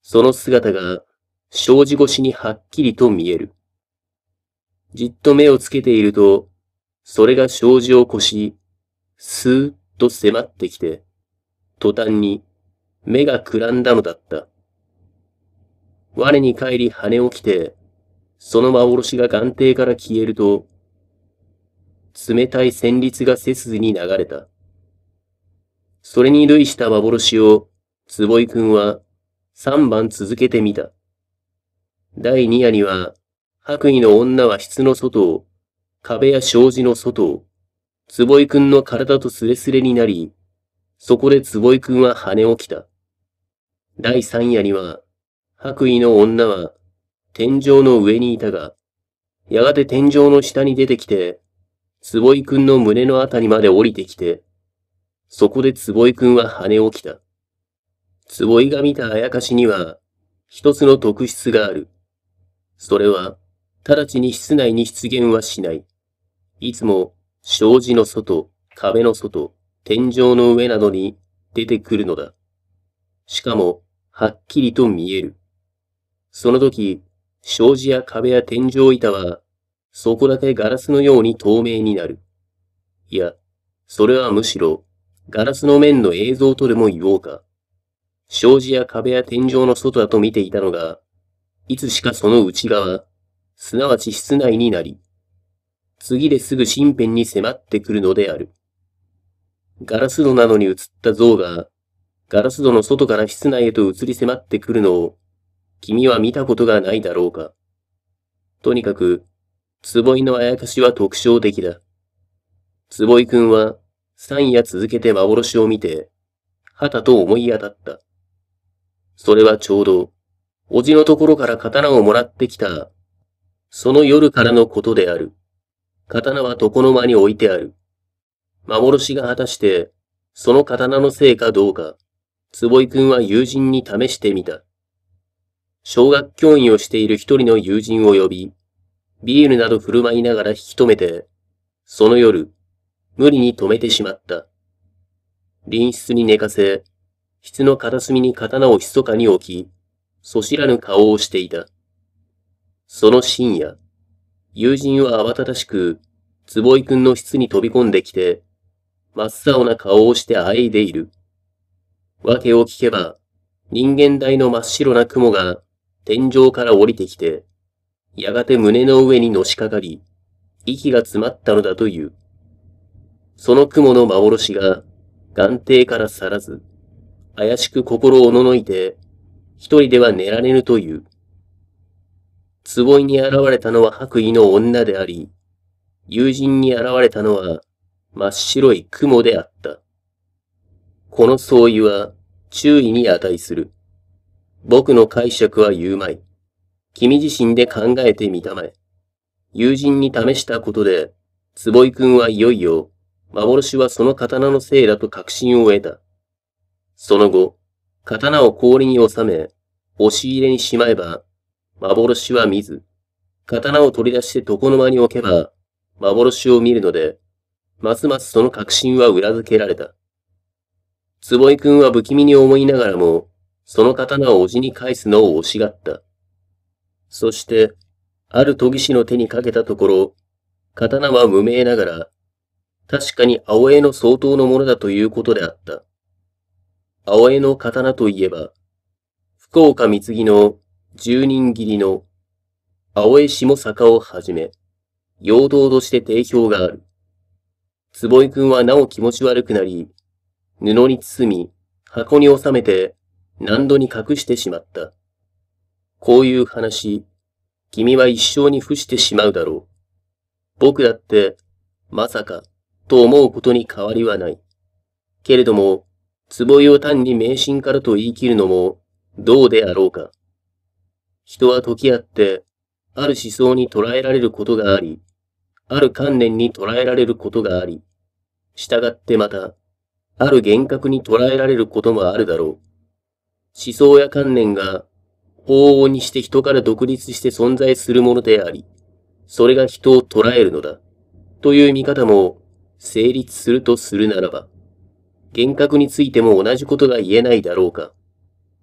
その姿が障子越しにはっきりと見える。じっと目をつけていると、それが障子を越し、スーッと迫ってきて、途端に目がくらんだのだった。我に返り跳ね起きて、その幻が眼底から消えると、冷たい旋律が背筋に流れた。それに類した幻を、坪井くんは三番続けてみた。第二夜には、白衣の女は室の外を、壁や障子の外を、坪井くんの体とすれすれになり、そこで坪井くんは跳ね起きた。第三夜には、白衣の女は天井の上にいたが、やがて天井の下に出てきて、坪井くんの胸のあたりまで降りてきて、そこで坪井くんは跳ね起きた。坪井が見たあやかしには、一つの特質がある。それは、直ちに室内に出現はしない。いつも、障子の外、壁の外、天井の上などに出てくるのだ。しかも、はっきりと見える。その時、障子や壁や天井板は、そこだけガラスのように透明になる。いや、それはむしろ、ガラスの面の映像とでも言おうか。障子や壁や天井の外だと見ていたのが、いつしかその内側、すなわち室内になり、次ですぐ身辺に迫ってくるのである。ガラス戸などに映った像が、ガラス戸の外から室内へと移り迫ってくるのを、君は見たことがないだろうか。とにかく、坪井のあやかしは特徴的だ。坪井くんは、三夜続けて幻を見て、はたと思い当たった。それはちょうど、おじのところから刀をもらってきた、その夜からのことである。刀は床の間に置いてある。幻が果たして、その刀のせいかどうか、坪井くんは友人に試してみた。小学教員をしている一人の友人を呼び、ビールなど振る舞いながら引き止めて、その夜、無理に止めてしまった。隣室に寝かせ、室の片隅に刀を密かに置き、そしらぬ顔をしていた。その深夜、友人は慌ただしく、坪井くんの室に飛び込んできて、真っ青な顔をしてあえいでいる。わけを聞けば、人間大の真っ白な雲が天井から降りてきて、やがて胸の上にのしかかり、息が詰まったのだという。その雲の幻が眼底から去らず、怪しく心おののいて、一人では寝られぬという。坪井に現れたのは白衣の女であり、友人に現れたのは真っ白い雲であった。この相違は注意に値する。僕の解釈は言うまい。君自身で考えてみたまえ。友人に試したことで、坪井くんはいよいよ、幻はその刀のせいだと確信を得た。その後、刀を氷に収め、押し入れにしまえば、幻は見ず、刀を取り出して床の間に置けば、幻を見るので、ますますその確信は裏付けられた。坪井くんは不気味に思いながらも、その刀を叔父に返すのを惜しがった。そして、ある研ぎ師の手にかけたところ、刀は無名ながら、確かに青江の相当のものだということであった。青江の刀といえば、福岡三木の十人斬りの青江下坂をはじめ、陽動として定評がある。坪井くんはなお気持ち悪くなり、布に包み、箱に収めて、何度に隠してしまった。こういう話、君は一生に付してしまうだろう。僕だって、まさか、と思うことに変わりはない。けれども、坪井を単に迷信からと言い切るのも、どうであろうか。人は時あって、ある思想に捉えられることがあり、ある観念に捉えられることがあり、従ってまた、ある幻覚に捉えられることもあるだろう。思想や観念が、往々にして人から独立して存在するものであり、それが人を捉えるのだ、という見方も成立するとするならば、幻覚についても同じことが言えないだろうか。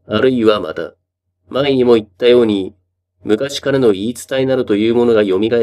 あるいはまた、前にも言ったように、昔からの言い伝えなどというものが蘇って、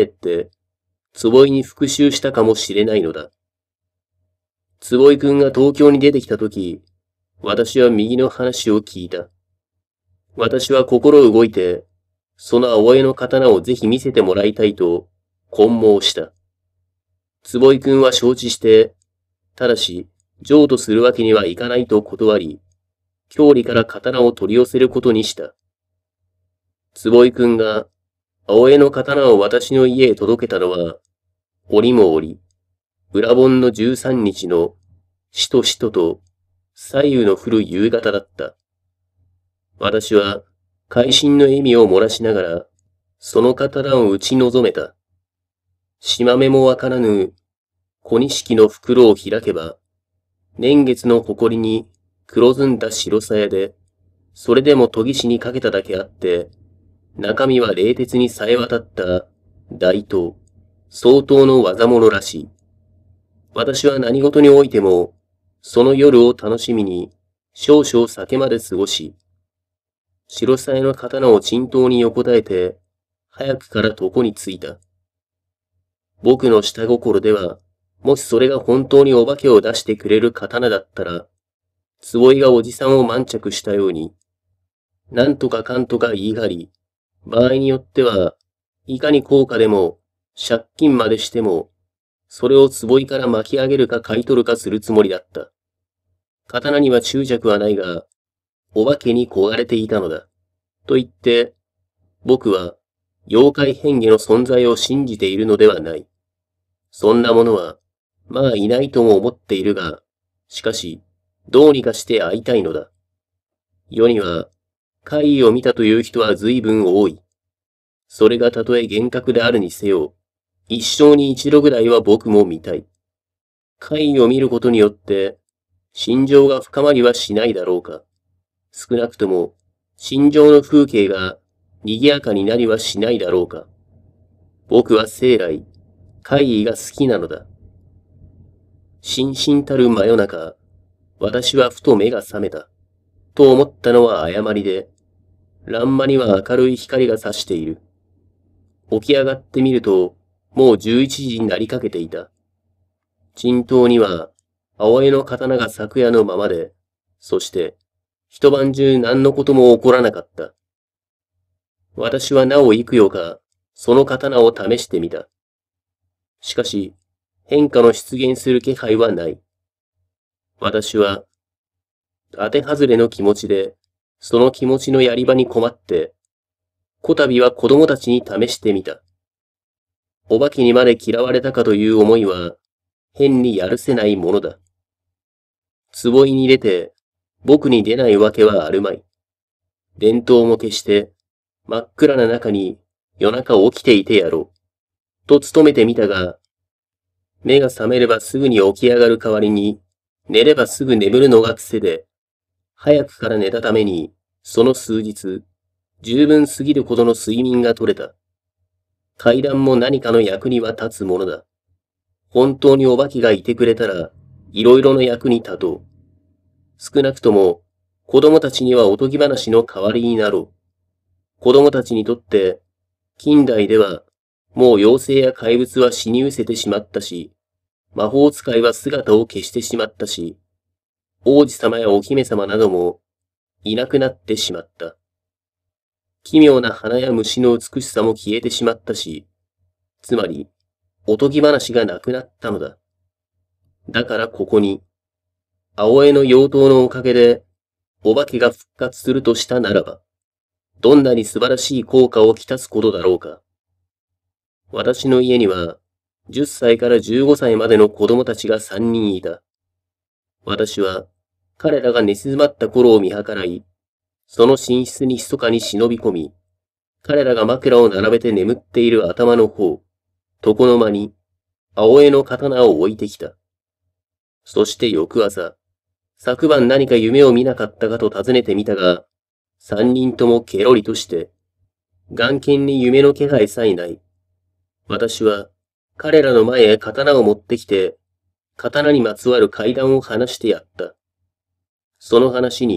坪井に復讐したかもしれないのだ。坪井くんが東京に出てきたとき、私は右の話を聞いた。私は心動いて、その青江の刀をぜひ見せてもらいたいと、懇申した。坪井くんは承知して、ただし、譲渡するわけにはいかないと断り、郷里から刀を取り寄せることにした。坪井くんが、青江の刀を私の家へ届けたのは、折も折、裏盆の十三日の、しとしとと、左右の降る夕方だった。私は、会心の笑みを漏らしながら、その刀を打ち望めた。しま目もわからぬ、小錦の袋を開けば、年月の誇りに黒ずんだ白鞘で、それでも研ぎ師にかけただけあって、中身は冷徹にさえ渡った大刀、相当の技物らしい。私は何事においても、その夜を楽しみに、少々酒まで過ごし、白鞘の刀を沈頭に横たえて、早くから床に着いた。僕の下心では、もしそれが本当にお化けを出してくれる刀だったら、坪井がおじさんを満着したように、なんとかかんとか言い張り、場合によっては、いかに高価でも、借金までしても、それを坪井から巻き上げるか買い取るかするつもりだった。刀には執着はないが、お化けに焦がれていたのだ。と言って、僕は、妖怪変化の存在を信じているのではない。そんなものは、まあいないとも思っているが、しかし、どうにかして会いたいのだ。世には、怪異を見たという人は随分多い。それがたとえ幻覚であるにせよ、一生に一度ぐらいは僕も見たい。怪異を見ることによって、心情が深まりはしないだろうか。少なくとも、心情の風景が賑やかになりはしないだろうか。僕は生来、怪異が好きなのだ。しんしんたる真夜中、私はふと目が覚めた。と思ったのは誤りで、欄間には明るい光が差している。起き上がってみると、もうじゅういちじになりかけていた。沈頭には、青江の刀が昨夜のままで、そして、一晩中何のことも起こらなかった。私はなお幾夜か、その刀を試してみた。しかし、変化の出現する気配はない。私は、当て外れの気持ちで、その気持ちのやり場に困って、こたびは子供たちに試してみた。お化けにまで嫌われたかという思いは、変にやるせないものだ。坪井に出て、僕に出ないわけはあるまい。電灯も消して、真っ暗な中に夜中起きていてやろう。と努めてみたが、目が覚めればすぐに起き上がる代わりに、寝ればすぐ眠るのが癖で、早くから寝たために、その数日、十分すぎるほどの睡眠が取れた。階段も何かの役には立つものだ。本当にお化けがいてくれたら、いろいろの役に立とう。少なくとも、子供たちにはおとぎ話の代わりになろう。子供たちにとって、近代では、もう妖精や怪物は死に失せてしまったし、魔法使いは姿を消してしまったし、王子様やお姫様なども、いなくなってしまった。奇妙な花や虫の美しさも消えてしまったし、つまり、おとぎ話がなくなったのだ。だからここに、青江の妖刀のおかげで、お化けが復活するとしたならば、どんなに素晴らしい効果をきたすことだろうか。私の家には、じゅっさいからじゅうごさいまでの子供たちがさんにんいた。私は、彼らが寝静まった頃を見計らい、その寝室に密かに忍び込み、彼らが枕を並べて眠っている頭の方、床の間に、青江の刀を置いてきた。そして翌朝、昨晩何か夢を見なかったかと尋ねてみたが、三人ともケロリとして、眼見に夢の気配さえない。私は、彼らの前へ刀を持ってきて、刀にまつわる怪談を話してやった。その話に、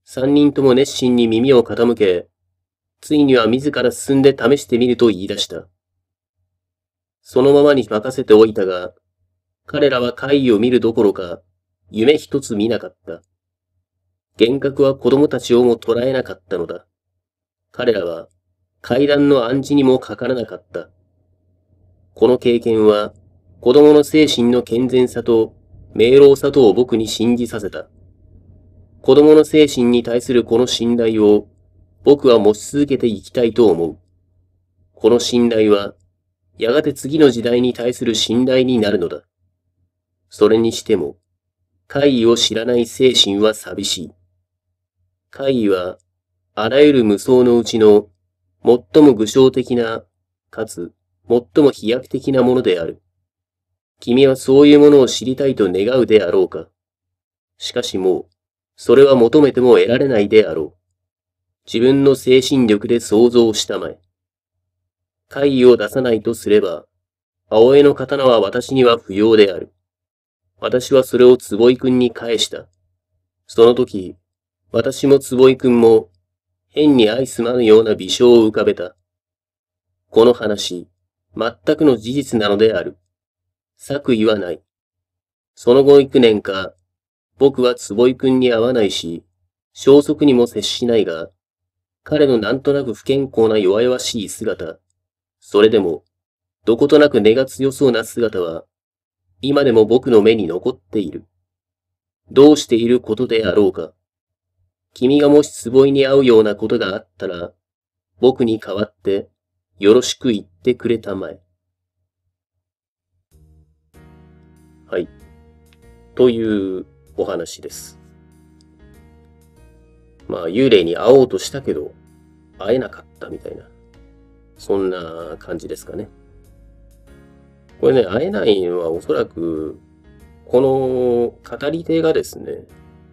三人とも熱心に耳を傾け、ついには自ら進んで試してみると言い出した。そのままに任せておいたが、彼らは怪異を見るどころか、夢一つ見なかった。幻覚は子供たちをも捉えなかったのだ。彼らは階段の暗示にもかからなかった。この経験は子供の精神の健全さと明朗さとを僕に信じさせた。子供の精神に対するこの信頼を僕は持ち続けていきたいと思う。この信頼はやがて次の時代に対する信頼になるのだ。それにしても、怪異を知らない精神は寂しい。怪異は、あらゆる無双のうちの、最も具象的な、かつ、最も飛躍的なものである。君はそういうものを知りたいと願うであろうか。しかしもう、それは求めても得られないであろう。自分の精神力で想像したまえ。怪異を出さないとすれば、青江の刀は私には不要である。私はそれを坪井くんに返した。その時、私も坪井くんも、変に相すまぬような微笑を浮かべた。この話、全くの事実なのである。作為はない。その後幾年か、僕は坪井くんに会わないし、消息にも接しないが、彼のなんとなく不健康な弱々しい姿、それでも、どことなく根が強そうな姿は、今でも僕の目に残っている。どうしていることであろうか。君がもし坪井に会うようなことがあったら、僕に代わって、よろしく言ってくれたまえ。はい。というお話です。まあ、幽霊に会おうとしたけど、会えなかったみたいな。そんな感じですかね。これね、会えないのはおそらく、この語り手がですね、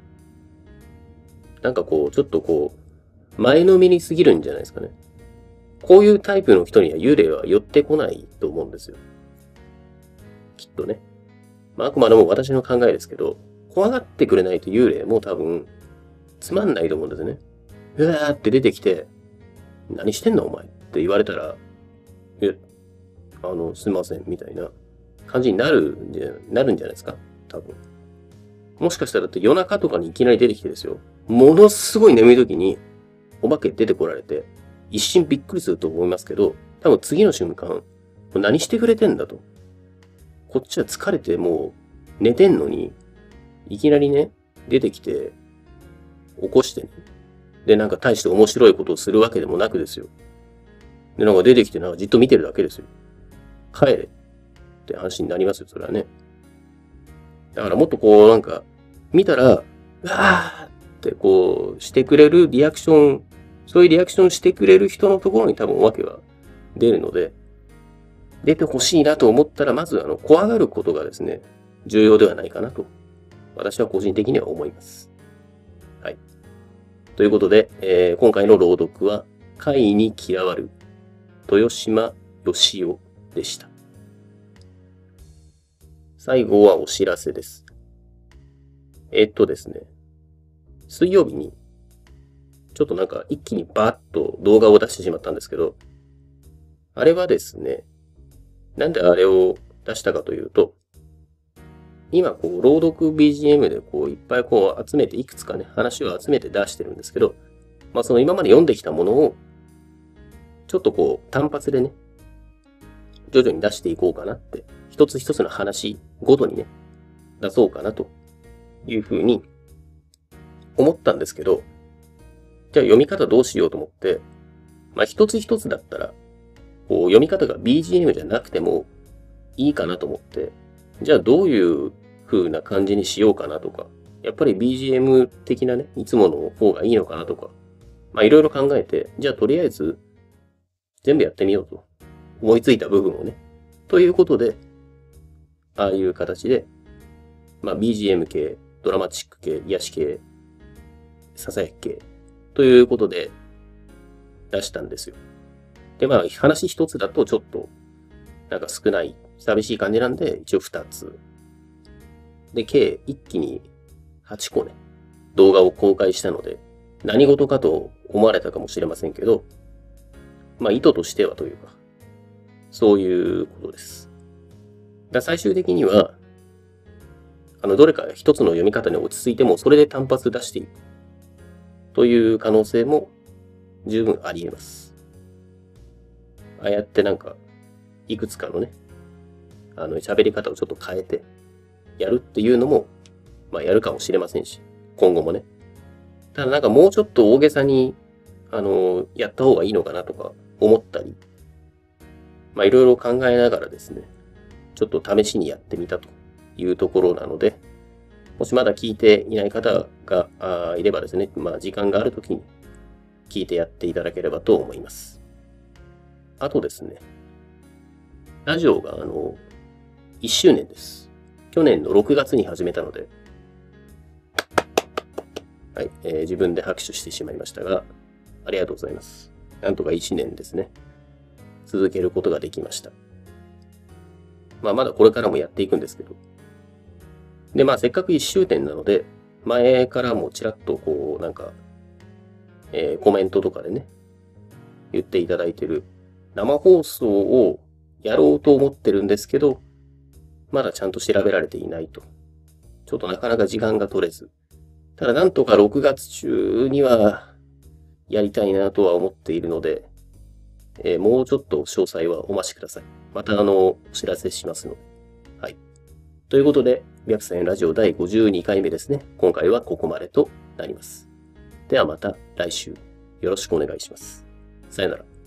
なんかこう、ちょっとこう、前のめりすぎるんじゃないですかね。こういうタイプの人には幽霊は寄ってこないと思うんですよ。きっとね。まあ、あくまでも私の考えですけど、怖がってくれないと幽霊も多分、つまんないと思うんですね。うわーって出てきて、何してんのお前って言われたら、え、あの、すいません、みたいな感じになるんじゃ、なるんじゃないですか多分。もしかしたらだって夜中とかにいきなり出てきてですよ。ものすごい眠い時に、お化け出てこられて、一瞬びっくりすると思いますけど、多分次の瞬間、何してくれてんだと。こっちは疲れてもう寝てんのに、いきなりね、出てきて、起こしてね。で、なんか大して面白いことをするわけでもなくですよ。で、なんか出てきてなんかじっと見てるだけですよ。帰れって話になりますよ、それはね。だからもっとこうなんか、見たら、うわーってこうしてくれるリアクション、そういうリアクションしてくれる人のところに多分お化けは出るので、出てほしいなと思ったら、まずあの、怖がることがですね、重要ではないかなと、私は個人的には思います。はい。ということで、えー、今回の朗読は、怪異に嫌わる、豊島義雄でした。最後はお知らせです。えー、っとですね、水曜日に、ちょっとなんか一気にバーッと動画を出してしまったんですけど、あれはですね、なんであれを出したかというと、今こう朗読 ビージーエム でこういっぱいこう集めていくつかね、話を集めて出してるんですけど、まあその今まで読んできたものを、ちょっとこう単発でね、徐々に出していこうかなって、一つ一つの話ごとにね、出そうかなというふうに思ったんですけど、じゃあ読み方どうしようと思って、まあ一つ一つだったら、こう読み方が ビージーエム じゃなくてもいいかなと思って、じゃあどういう風な感じにしようかなとか、やっぱり ビージーエム 的なね、いつもの方がいいのかなとか、まあいろいろ考えて、じゃあとりあえず全部やってみようと思いついた部分をね。ということで、ああいう形で、まあ ビージーエム 系、ドラマチック系、癒し系、ささやき系ということで出したんですよ。で、まあ話一つだとちょっとなんか少ない、寂しい感じなんで、一応二つ。で、計一気にはちこね、動画を公開したので、 何事かと思われたかもしれませんけど、まあ意図としてはというか、そういうことです。だ最終的には、あの、どれか一つの読み方に落ち着いても、それで単発出していくという可能性も十分あり得ます。ああやってなんか、いくつかのね、あの、喋り方をちょっと変えてやるっていうのも、まあやるかもしれませんし、今後もね。ただなんかもうちょっと大げさに、あの、やった方がいいのかなとか思ったり、まあいろいろ考えながらですね、ちょっと試しにやってみたというところなので、もしまだ聞いていない方があいればですね、まあ時間があるときに聞いてやっていただければと思います。あとですね、ラジオがあの、いっしゅうねんです。去年のろくがつに始めたので、はい、えー、自分で拍手してしまいましたが、ありがとうございます。なんとかいちねんですね、続けることができました。まあまだこれからもやっていくんですけど。で、まあせっかくいっしゅうねんなので、前からもちらっとこう、なんか、えー、コメントとかでね、言っていただいてる生放送をやろうと思ってるんですけど、まだちゃんと調べられていないと。ちょっとなかなか時間が取れず。ただなんとかろくがつ中にはやりたいなとは思っているので、えー、もうちょっと詳細はお待ちください。またあの、お知らせしますので。はい。ということで、白線ラジオだいごじゅうにかいめですね。今回はここまでとなります。ではまた来週よろしくお願いします。さよなら。